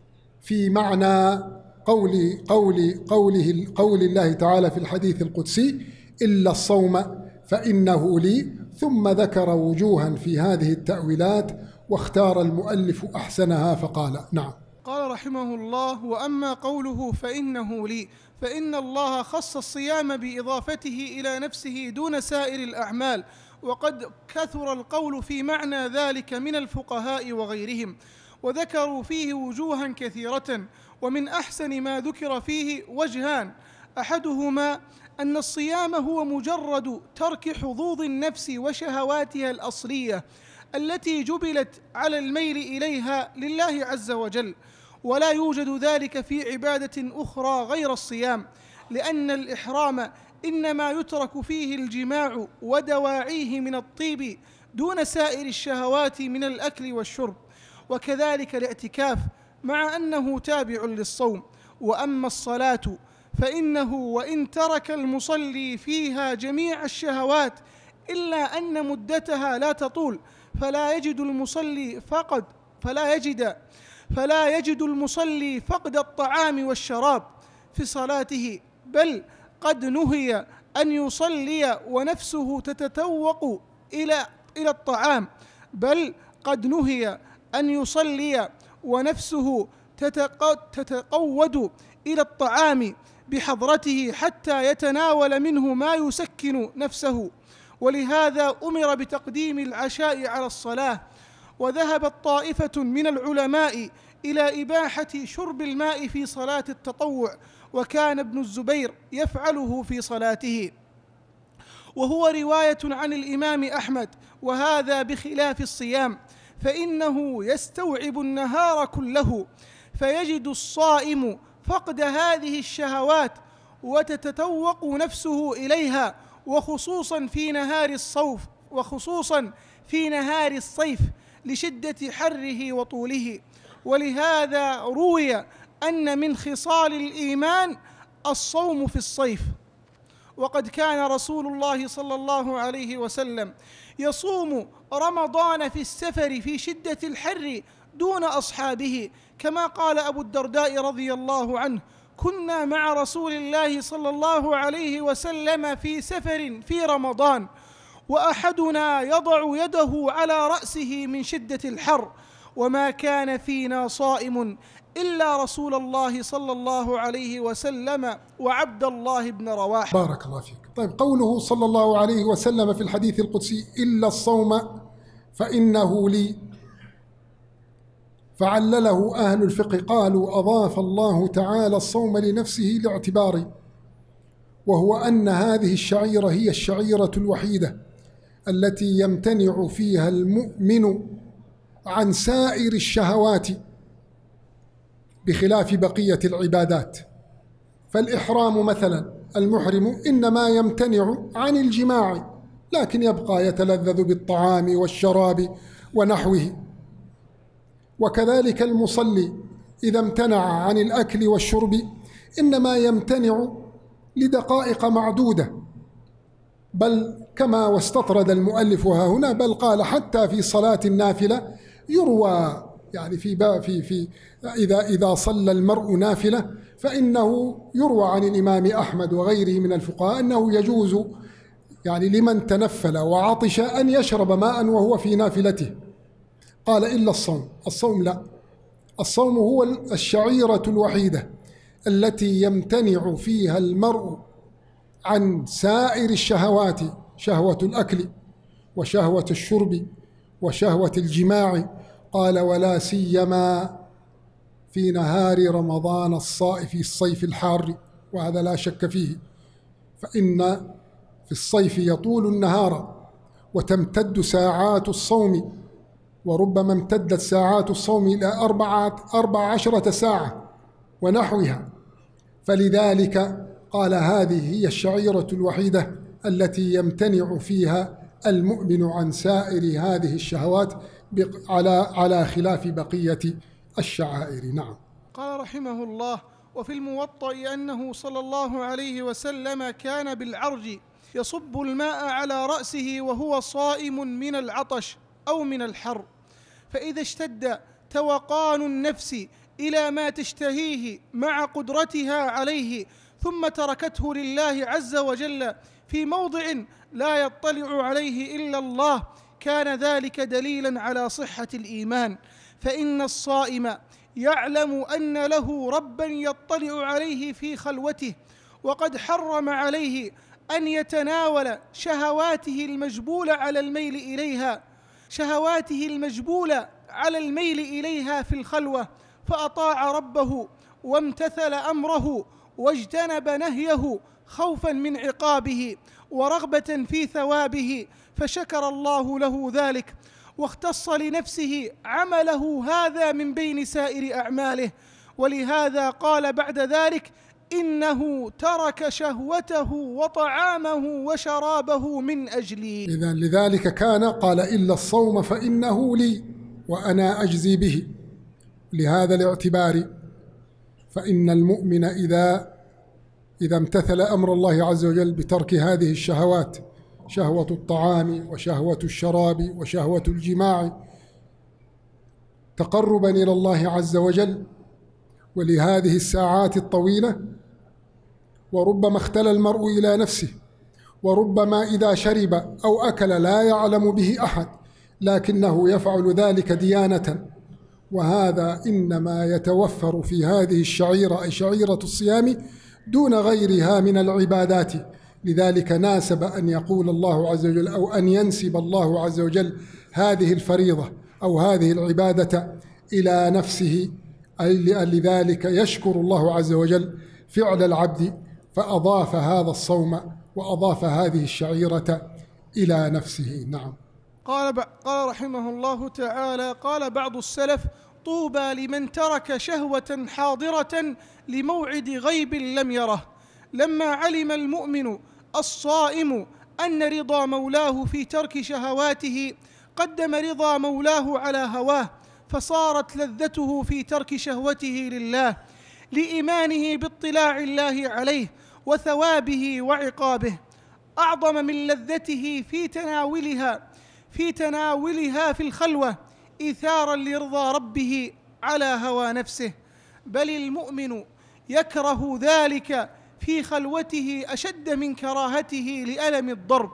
في معنى قول قول قوله قول الله تعالى في الحديث القدسي: إلا الصوم فإنه لي، ثم ذكر وجوها في هذه التأويلات، واختار المؤلف أحسنها فقال: نعم. قال رحمه الله: وأما قوله فإنه لي، فإن الله خص الصيام بإضافته إلى نفسه دون سائر الأعمال، وقد كثر القول في معنى ذلك من الفقهاء وغيرهم، وذكروا فيه وجوها كثيرة. ومن أحسن ما ذكر فيه وجهان: أحدهما أن الصيام هو مجرد ترك حظوظ النفس وشهواتها الأصلية التي جبلت على الميل إليها لله عز وجل، ولا يوجد ذلك في عبادة أخرى غير الصيام، لأن الإحرام إنما يترك فيه الجماع ودواعيه من الطيب دون سائر الشهوات من الأكل والشرب، وكذلك الاعتكاف مع أنه تابع للصوم. وأما الصلاة فإنه وإن ترك المصلي فيها جميع الشهوات إلا أن مدتها لا تطول، فلا يجد المصلي فقد فلا يجد فلا يجد المصلي فقد الطعام والشراب في صلاته، بل قد نهي أن يصلي ونفسه تتتوق إلى إلى الطعام، بل قد نهي أن يصلي ونفسه تتقود إلى الطعام بحضرته حتى يتناول منه ما يسكن نفسه، ولهذا أمر بتقديم العشاء على الصلاة. وذهبت طائفة من العلماء إلى إباحة شرب الماء في صلاة التطوع، وكان ابن الزبير يفعله في صلاته، وهو رواية عن الإمام أحمد، وهذا بخلاف الصيام فإنه يستوعب النهار كله، فيجد الصائم فقد هذه الشهوات وتتتوق نفسه إليها، وخصوصا في نهار الصوف وخصوصا في نهار الصيف لشدة حره وطوله. ولهذا روي أن من خصال الإيمان الصوم في الصيف، وقد كان رسول الله صلى الله عليه وسلم يصوم رمضان في السفر في شدة الحر دون أصحابه، كما قال أبو الدرداء رضي الله عنه: كنا مع رسول الله صلى الله عليه وسلم في سفر في رمضان، وأحدنا يضع يده على رأسه من شدة الحر، وما كان فينا صائم إلا رسول الله صلى الله عليه وسلم وعبد الله بن رواحة. بارك الله فيك. طيب، قوله صلى الله عليه وسلم في الحديث القدسي: إلا الصوم فإنه لي، فعلله أهل الفقه قالوا: أضاف الله تعالى الصوم لنفسه لاعتباره، وهو أن هذه الشعيرة هي الشعيرة الوحيدة التي يمتنع فيها المؤمن عن سائر الشهوات بخلاف بقية العبادات. فالإحرام مثلا، المحرم إنما يمتنع عن الجماع، لكن يبقى يتلذذ بالطعام والشراب ونحوه. وكذلك المصلي إذا امتنع عن الأكل والشرب إنما يمتنع لدقائق معدودة، بل كما واستطرد المؤلف ها هنا، بل قال حتى في صلاة النافلة يروى، يعني في في في إذا إذا صلى المرء نافلة فإنه يروى عن الإمام أحمد وغيره من الفقهاء أنه يجوز يعني لمن تنفل وعطش أن يشرب ماء وهو في نافلته. قال: إلا الصوم. الصوم لا، الصوم هو الشعيرة الوحيدة التي يمتنع فيها المرء عن سائر الشهوات، شهوة الأكل وشهوة الشرب وشهوة الجماع. قال: ولا سيما في نهار رمضان الصائف في الصيف الحار، وهذا لا شك فيه، فإن في الصيف يطول النهار وتمتد ساعات الصوم، وربما امتدت ساعات الصوم إلى أربعة أربع عشرة ساعة ونحوها. فلذلك قال: هذه هي الشعيرة الوحيدة التي يمتنع فيها المؤمن عن سائر هذه الشهوات على على خلاف بقية الشعائر. نعم. قال رحمه الله: وفي الموطأ أنه صلى الله عليه وسلم كان بالعرج يصب الماء على رأسه وهو صائم من العطش أو من الحر، فإذا اشتد توقان النفس إلى ما تشتهيه مع قدرتها عليه ثم تركته لله عز وجل في موضع لا يطلع عليه إلا الله، كان ذلك دليلا على صحة الإيمان، فإن الصائم يعلم أن له ربا يطلع عليه في خلوته، وقد حرم عليه أن يتناول شهواته المجبولة على الميل إليها شهواته المجبولة على الميل إليها في الخلوة، فأطاع ربه وامتثل أمره واجتنب نهيه خوفا من عقابه ورغبة في ثوابه، فشكر الله له ذلك، واختص لنفسه عمله هذا من بين سائر أعماله، ولهذا قال بعد ذلك: إنه ترك شهوته وطعامه وشرابه من أجلي. إذن لذلك كان قال: إلا الصوم فإنه لي وأنا أجزي به. لهذا الاعتبار فإن المؤمن إذا إذا امتثل أمر الله عز وجل بترك هذه الشهوات، شهوة الطعام وشهوة الشراب وشهوة الجماع، تقربا إلى الله عز وجل ولهذه الساعات الطويلة، وربما اختل المرء إلى نفسه، وربما إذا شرب أو أكل لا يعلم به أحد، لكنه يفعل ذلك ديانة وهذا إنما يتوفر في هذه الشعيرة أي شعيرة الصيام دون غيرها من العبادات. لذلك ناسب أن يقول الله عز وجل أو أن ينسب الله عز وجل هذه الفريضة أو هذه العبادة إلى نفسه، أي لذلك يشكر الله عز وجل فعل العبد فأضاف هذا الصوم وأضاف هذه الشعيرة إلى نفسه. نعم. قال قال رحمه الله تعالى: قال بعض السلف: طوبى لمن ترك شهوة حاضرة لموعد غيب لم يره. لما علم المؤمن الصائم أن رضا مولاه في ترك شهواته قدم رضا مولاه على هواه، فصارت لذته في ترك شهوته لله لإيمانه باطلاع الله عليه وثوابه وعقابه أعظم من لذته في تناولها في تناولها في الخلوة إيثارا لرضا ربه على هوى نفسه، بل المؤمن يكره ذلك في خلوته أشد من كراهته لألم الضرب.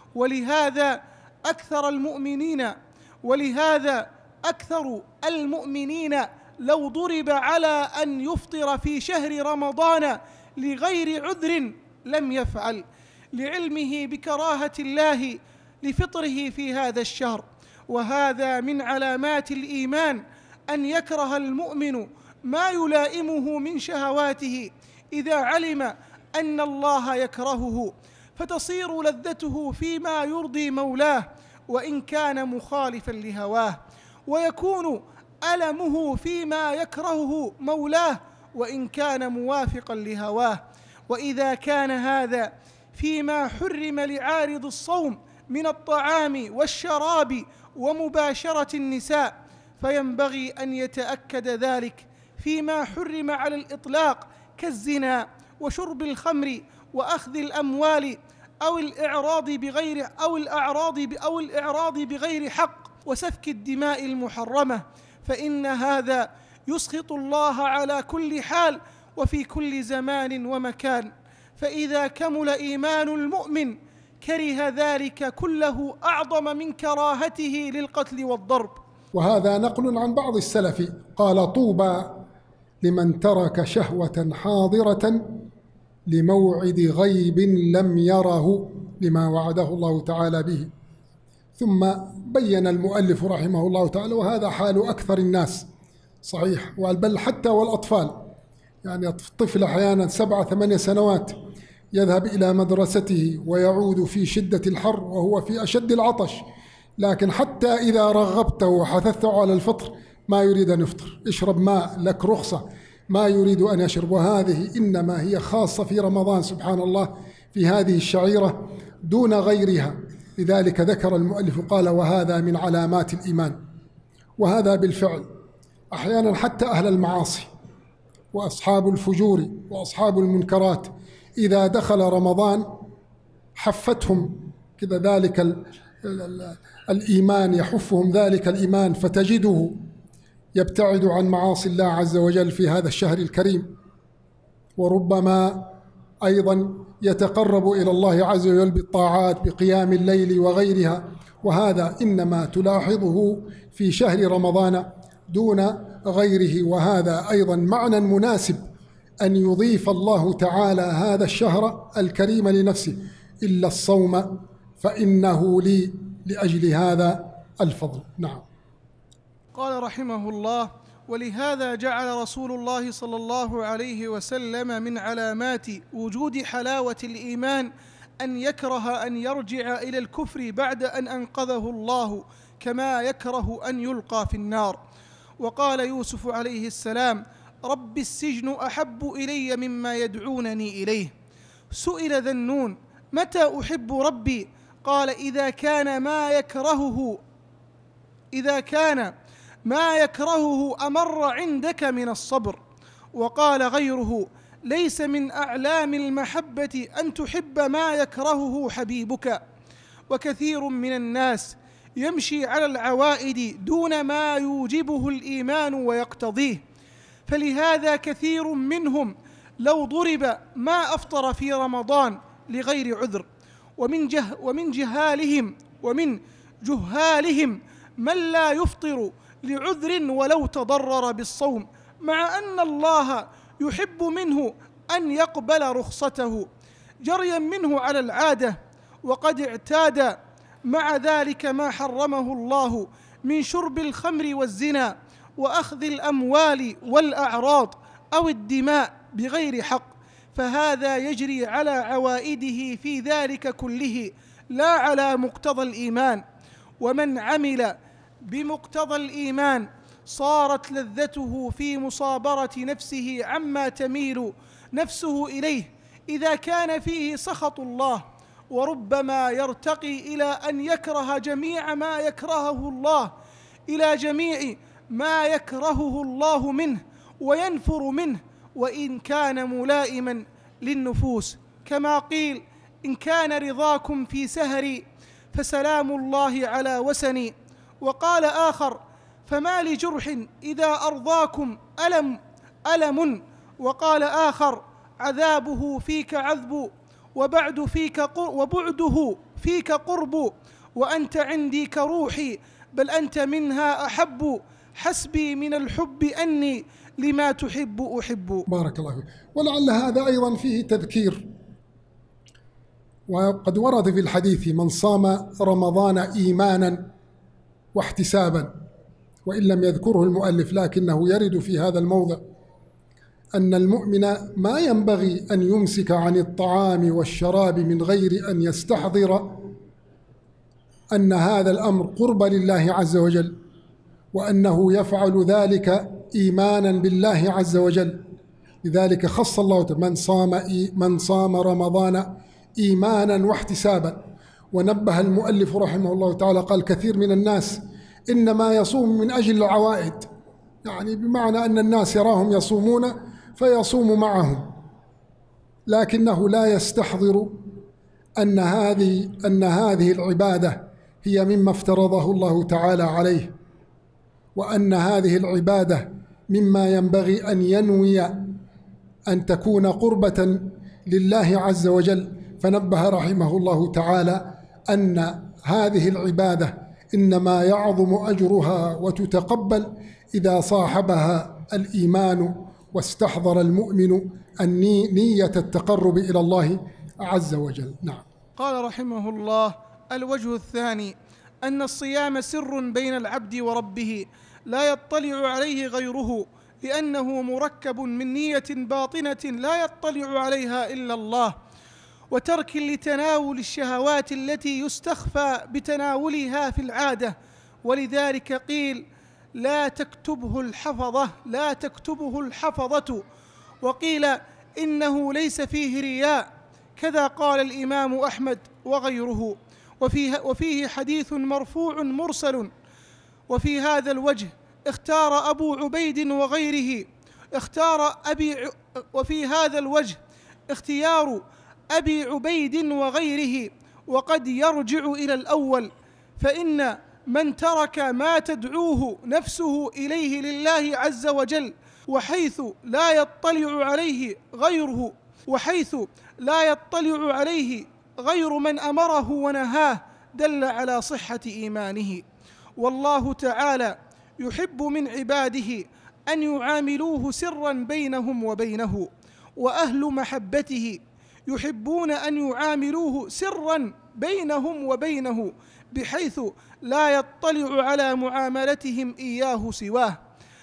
ولهذا أكثر المؤمنين ولهذا أكثر المؤمنين لو ضرب على أن يفطر في شهر رمضان لغير عذر لم يفعل، لعلمه بكراهة الله لفطره في هذا الشهر. وهذا من علامات الإيمان أن يكره المؤمن ما يلائمه من شهواته إذا علم أن الله يكرهه، فتصير لذته فيما يرضي مولاه وإن كان مخالفا لهواه، ويكون ألمه فيما يكرهه مولاه وإن كان موافقا لهواه. وإذا كان هذا فيما حرم لعارض الصوم من الطعام والشراب ومباشرة النساء، فينبغي أن يتأكد ذلك فيما حرم على الإطلاق كالزنا وشرب الخمر وأخذ الأموال أو الإعراض بغير أو الأعراض أو الإعراض بغير حق وسفك الدماء المحرمة، فإن هذا يسخط الله على كل حال وفي كل زمان ومكان. فإذا كمل إيمان المؤمن كره ذلك كله أعظم من كراهته للقتل والضرب. وهذا نقل عن بعض السلف قال: طوبى لمن ترك شهوة حاضرة لموعد غيب لم يره لما وعده الله تعالى به. ثم بين المؤلف رحمه الله تعالى: وهذا حال أكثر الناس صحيح، بل حتى والأطفال، يعني الطفل أحيانا سبع ثمانية سنوات يذهب إلى مدرسته ويعود في شدة الحر وهو في أشد العطش، لكن حتى إذا رغبته وحثثته على الفطر ما يريد أن يفطر. اشرب ماء، لك رخصة، ما يريد أن يشرب. وهذه إنما هي خاصة في رمضان سبحان الله في هذه الشعيرة دون غيرها. لذلك ذكر المؤلف قال: وهذا من علامات الإيمان. وهذا بالفعل أحيانا حتى أهل المعاصي وأصحاب الفجور وأصحاب المنكرات إذا دخل رمضان حفتهم كذا ذلك ال ال الإيمان، يحفهم ذلك الإيمان، فتجده يبتعد عن معاصي الله عز وجل في هذا الشهر الكريم، وربما أيضا يتقرب إلى الله عز وجل بالطاعات بقيام الليل وغيرها. وهذا إنما تلاحظه في شهر رمضان دون غيره. وهذا أيضا معنى مناسب أن يضيف الله تعالى هذا الشهر الكريم لنفسه: إلا الصوم فإنه لي لأجل هذا الفضل. نعم. قال رحمه الله: ولهذا جعل رسول الله صلى الله عليه وسلم من علامات وجود حلاوة الإيمان أن يكره أن يرجع إلى الكفر بعد أن أنقذه الله، كما يكره أن يلقى في النار. وقال يوسف عليه السلام: رب السجن أحب إلي مما يدعونني إليه. سئل ذا النون: متى أحب ربي؟ قال: إذا كان ما يكرهه إذا كان ما يكرهه أمر عندك من الصبر. وقال غيره: ليس من أعلام المحبة أن تحب ما يكرهه حبيبك. وكثير من الناس يمشي على العوائد دون ما يوجبه الإيمان ويقتضيه، فلهذا كثير منهم لو ضرب ما أفطر في رمضان لغير عذر. ومن جه ومن جهالهم ومن جهالهم من لا يفطر لعذر ولو تضرر بالصوم، مع أن الله يحب منه أن يقبل رخصته جريا منه على العادة، وقد اعتاد مع ذلك ما حرمه الله من شرب الخمر والزنا وأخذ الأموال والأعراض أو الدماء بغير حق، فهذا يجري على عوائده في ذلك كله لا على مقتضى الإيمان. ومن عمل بمقتضى الإيمان صارت لذته في مصابرة نفسه عما تميل نفسه إليه إذا كان فيه سخط الله، وربما يرتقي إلى أن يكره جميع ما يكرهه الله إلى جميع ما يكرهه الله منه وينفر منه، وإن كان ملائما للنفوس، كما قيل: إن كان رضاكم في سهري فسلام الله على وسني. وقال آخر: فما لجرح إذا أرضاكم ألم ألم. وقال آخر: عذابه فيك عذب وبعد فيك قر وبعده فيك قرب، وأنت عندي كروحي بل أنت منها أحب، حسبي من الحب أني لما تحب أحب. بارك الله فيك. ولعل هذا أيضا فيه تذكير، وقد ورد في الحديث: من صام رمضان إيمانا واحتسابا، وإن لم يذكره المؤلف لكنه يرد في هذا الموضع أن المؤمن ما ينبغي أن يمسك عن الطعام والشراب من غير أن يستحضر أن هذا الأمر قرب لله عز وجل، وأنه يفعل ذلك إيمانا بالله عز وجل. لذلك خص الله من صام من صام رمضان إيمانا واحتسابا. ونبه المؤلف رحمه الله تعالى قال: كثير من الناس إنما يصوم من أجل العوائد، يعني بمعنى أن الناس يراهم يصومون فيصوم معهم، لكنه لا يستحضر أن هذه أن هذه العبادة هي مما افترضه الله تعالى عليه، وأن هذه العبادة مما ينبغي أن ينوي أن تكون قربة لله عز وجل. فنبه رحمه الله تعالى أن هذه العبادة إنما يعظم أجرها وتتقبل إذا صاحبها الإيمان واستحضر المؤمن نية التقرب إلى الله عز وجل. نعم. قال رحمه الله: الوجه الثاني أن الصيام سر بين العبد وربه لا يطلع عليه غيره، لأنه مركب من نية باطنة لا يطلع عليها إلا الله، وترك لتناول الشهوات التي يستخفى بتناولها في العادة، ولذلك قيل: لا تكتبه الحفظة لا تكتبه الحفظة. وقيل: إنه ليس فيه رياء، كذا قال الإمام أحمد وغيره. وفيه, وفيه حديث مرفوع مرسل. وفي هذا الوجه اختار أبو عبيد وغيره اختار أبي وفي هذا الوجه اختيار أبي عبيد وغيره، وقد يرجع إلى الأول، فإن من ترك ما تدعوه نفسه إليه لله عز وجل وحيث لا يطلع عليه غيره وحيث لا يطلع عليه غير من أمره ونهاه دل على صحة إيمانه. والله تعالى يحب من عباده أن يعاملوه سرا بينهم وبينه، وأهل محبته يحبون أن يعاملوه سرا بينهم وبينه بحيث لا يطلع على معاملتهم إياه سواه،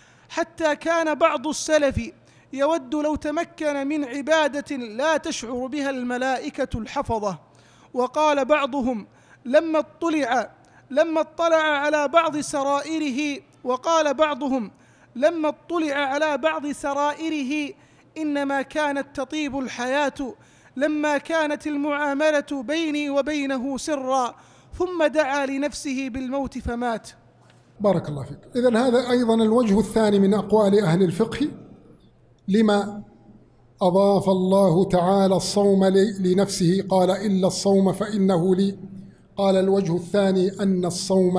حتى كان بعض السلف يود لو تمكن من عبادة لا تشعر بها الملائكة الحفظة. وقال بعضهم لما اطلع لما اطلع على بعض سرائره وقال بعضهم لما اطلع على بعض سرائره إنما كانت تطيب الحياة لما كانت المعاملة بيني وبينه سرا، ثم دعا لنفسه بالموت فمات. بارك الله فيك. إذن هذا أيضا الوجه الثاني من أقوال أهل الفقه لما أضاف الله تعالى الصوم لنفسه، قال إلا الصوم فإنه لي. قال الوجه الثاني أن الصوم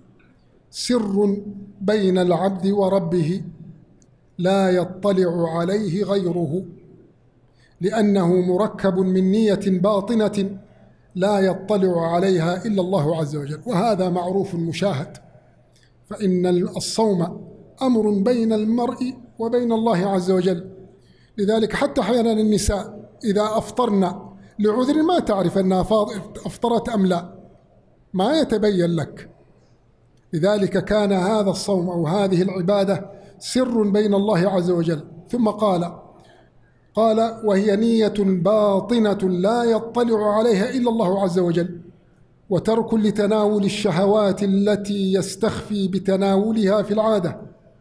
سر بين العبد وربه لا يطلع عليه غيره، لأنه مركب من نية باطنة لا يطلع عليها إلا الله عز وجل، وهذا معروف مشاهد. فإن الصوم أمر بين المرء وبين الله عز وجل. لذلك حتى أحيانا النساء إذا أفطرن لعذر ما تعرف أنها أفطرت أم لا، ما يتبين لك. لذلك كان هذا الصوم أو هذه العبادة سر بين الله عز وجل. ثم قال قال وهي نية باطنة لا يطلع عليها إلا الله عز وجل، وترك لتناول الشهوات التي يستخفي بتناولها في العادة.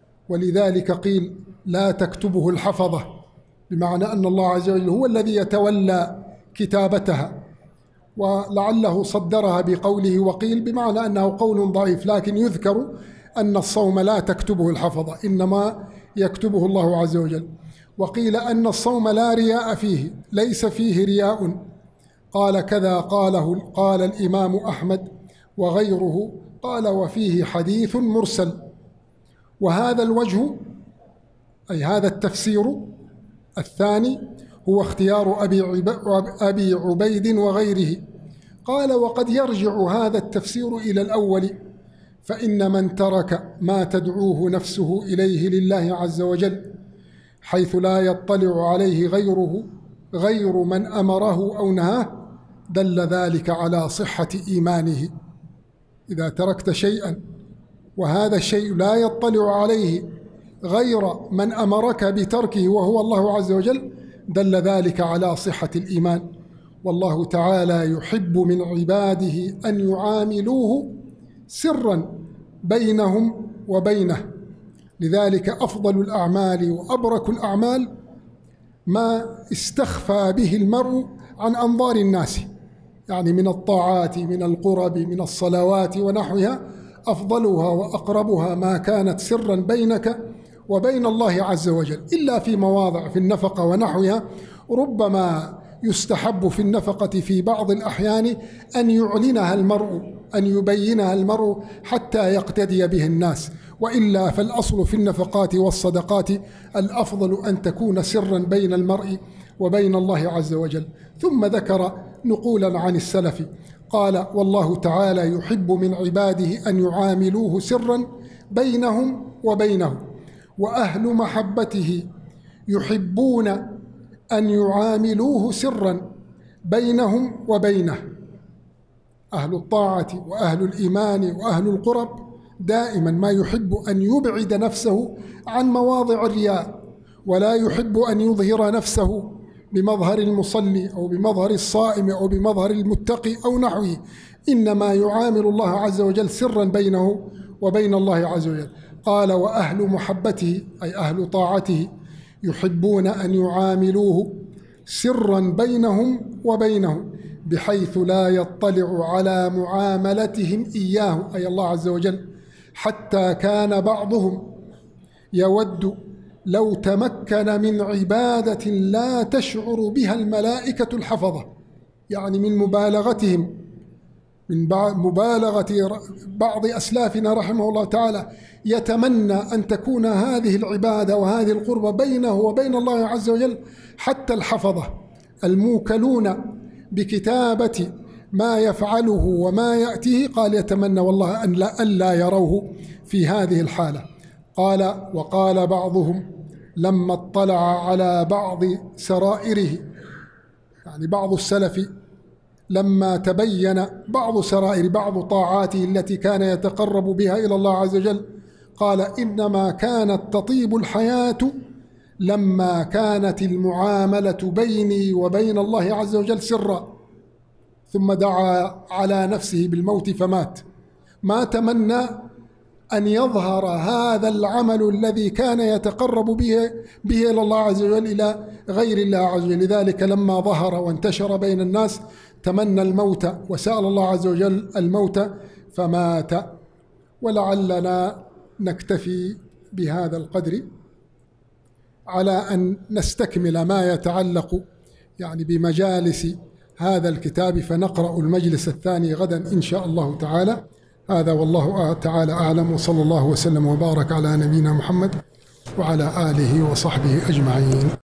ولذلك قيل لا تكتبه الحفظة، بمعنى أن الله عز وجل هو الذي يتولى كتابتها، ولعله صدرها بقوله وقيل بمعنى أنه قول ضعيف، لكن يذكر أن الصوم لا تكتبه الحفظة، إنما يكتبه الله عز وجل. وقيل أن الصوم لا رياء فيه، ليس فيه رياء. قال كذا قاله قال الإمام أحمد وغيره، قال وفيه حديث مرسل. وهذا الوجه أي هذا التفسير الثاني هو اختيار أبي عبيد وغيره. قال وقد يرجع هذا التفسير إلى الأول، فإن من ترك ما تدعوه نفسه إليه لله عز وجل حيث لا يطلع عليه غيره غير من أمره أو نهاه دل ذلك على صحة إيمانه. إذا تركت شيئا وهذا الشيء لا يطلع عليه غير من أمرك بتركه وهو الله عز وجل دل ذلك على صحة الإيمان. والله تعالى يحب من عباده أن يعاملوه سرا بينهم وبينه. لذلك أفضل الأعمال وأبرك الأعمال ما استخفى به المرء عن أنظار الناس، يعني من الطاعات من القرب من الصلوات ونحوها، أفضلها وأقربها ما كانت سرا بينك وبين الله عز وجل، إلا في مواضع في النفقة ونحوها ربما يستحب في النفقة في بعض الأحيان أن يعلنها المرء أن يبينها المرء حتى يقتدي به الناس، وإلا فالأصل في النفقات والصدقات الأفضل أن تكون سرا بين المرء وبين الله عز وجل. ثم ذكر نقولا عن السلف قال والله تعالى يحب من عباده أن يعاملوه سرا بينهم وبينه، وأهل محبته يحبون أن يعاملوه سرا بينهم وبينه. أهل الطاعة وأهل الإيمان وأهل القرب دائما ما يحب أن يبعد نفسه عن مواضع الرياء، ولا يحب أن يظهر نفسه بمظهر المصلي أو بمظهر الصائم أو بمظهر المتقي أو نحوه، إنما يعامل الله عز وجل سرا بينه وبين الله عز وجل. قال وأهل محبته أي أهل طاعته يحبون أن يعاملوه سرا بينهم وبينه بحيث لا يطلع على معاملتهم إياه أي الله عز وجل، حتى كان بعضهم يود لو تمكن من عبادة لا تشعر بها الملائكة الحفظة، يعني من مبالغتهم من مبالغة بعض أسلافنا رحمه الله تعالى، يتمنى أن تكون هذه العبادة وهذه القربة بينه وبين الله عز وجل حتى الحفظة الموكلون بكتابة ما يفعله وما يأتيه، قال يتمنى والله أن لا, أن لا يروه في هذه الحالة. قال وقال بعضهم لما اطلع على بعض سرائره، يعني بعض السلف لما تبين بعض سرائر بعض طاعاته التي كان يتقرب بها إلى الله عز وجل، قال إنما كانت تطيب الحياة لما كانت المعاملة بيني وبين الله عز وجل سرا، ثم دعا على نفسه بالموت فمات. ما تمنى أن يظهر هذا العمل الذي كان يتقرب به, به إلى الله عز وجل إلى غير الله عز وجل. لذلك لما ظهر وانتشر بين الناس تمنى الموت وسأل الله عز وجل الموت فمات. ولعلنا نكتفي بهذا القدر على أن نستكمل ما يتعلق يعني بمجالس هذا الكتاب، فنقرأ المجلس الثاني غدا إن شاء الله تعالى. هذا والله تعالى أعلم، وصلى الله وسلم وبارك على نبينا محمد وعلى آله وصحبه أجمعين.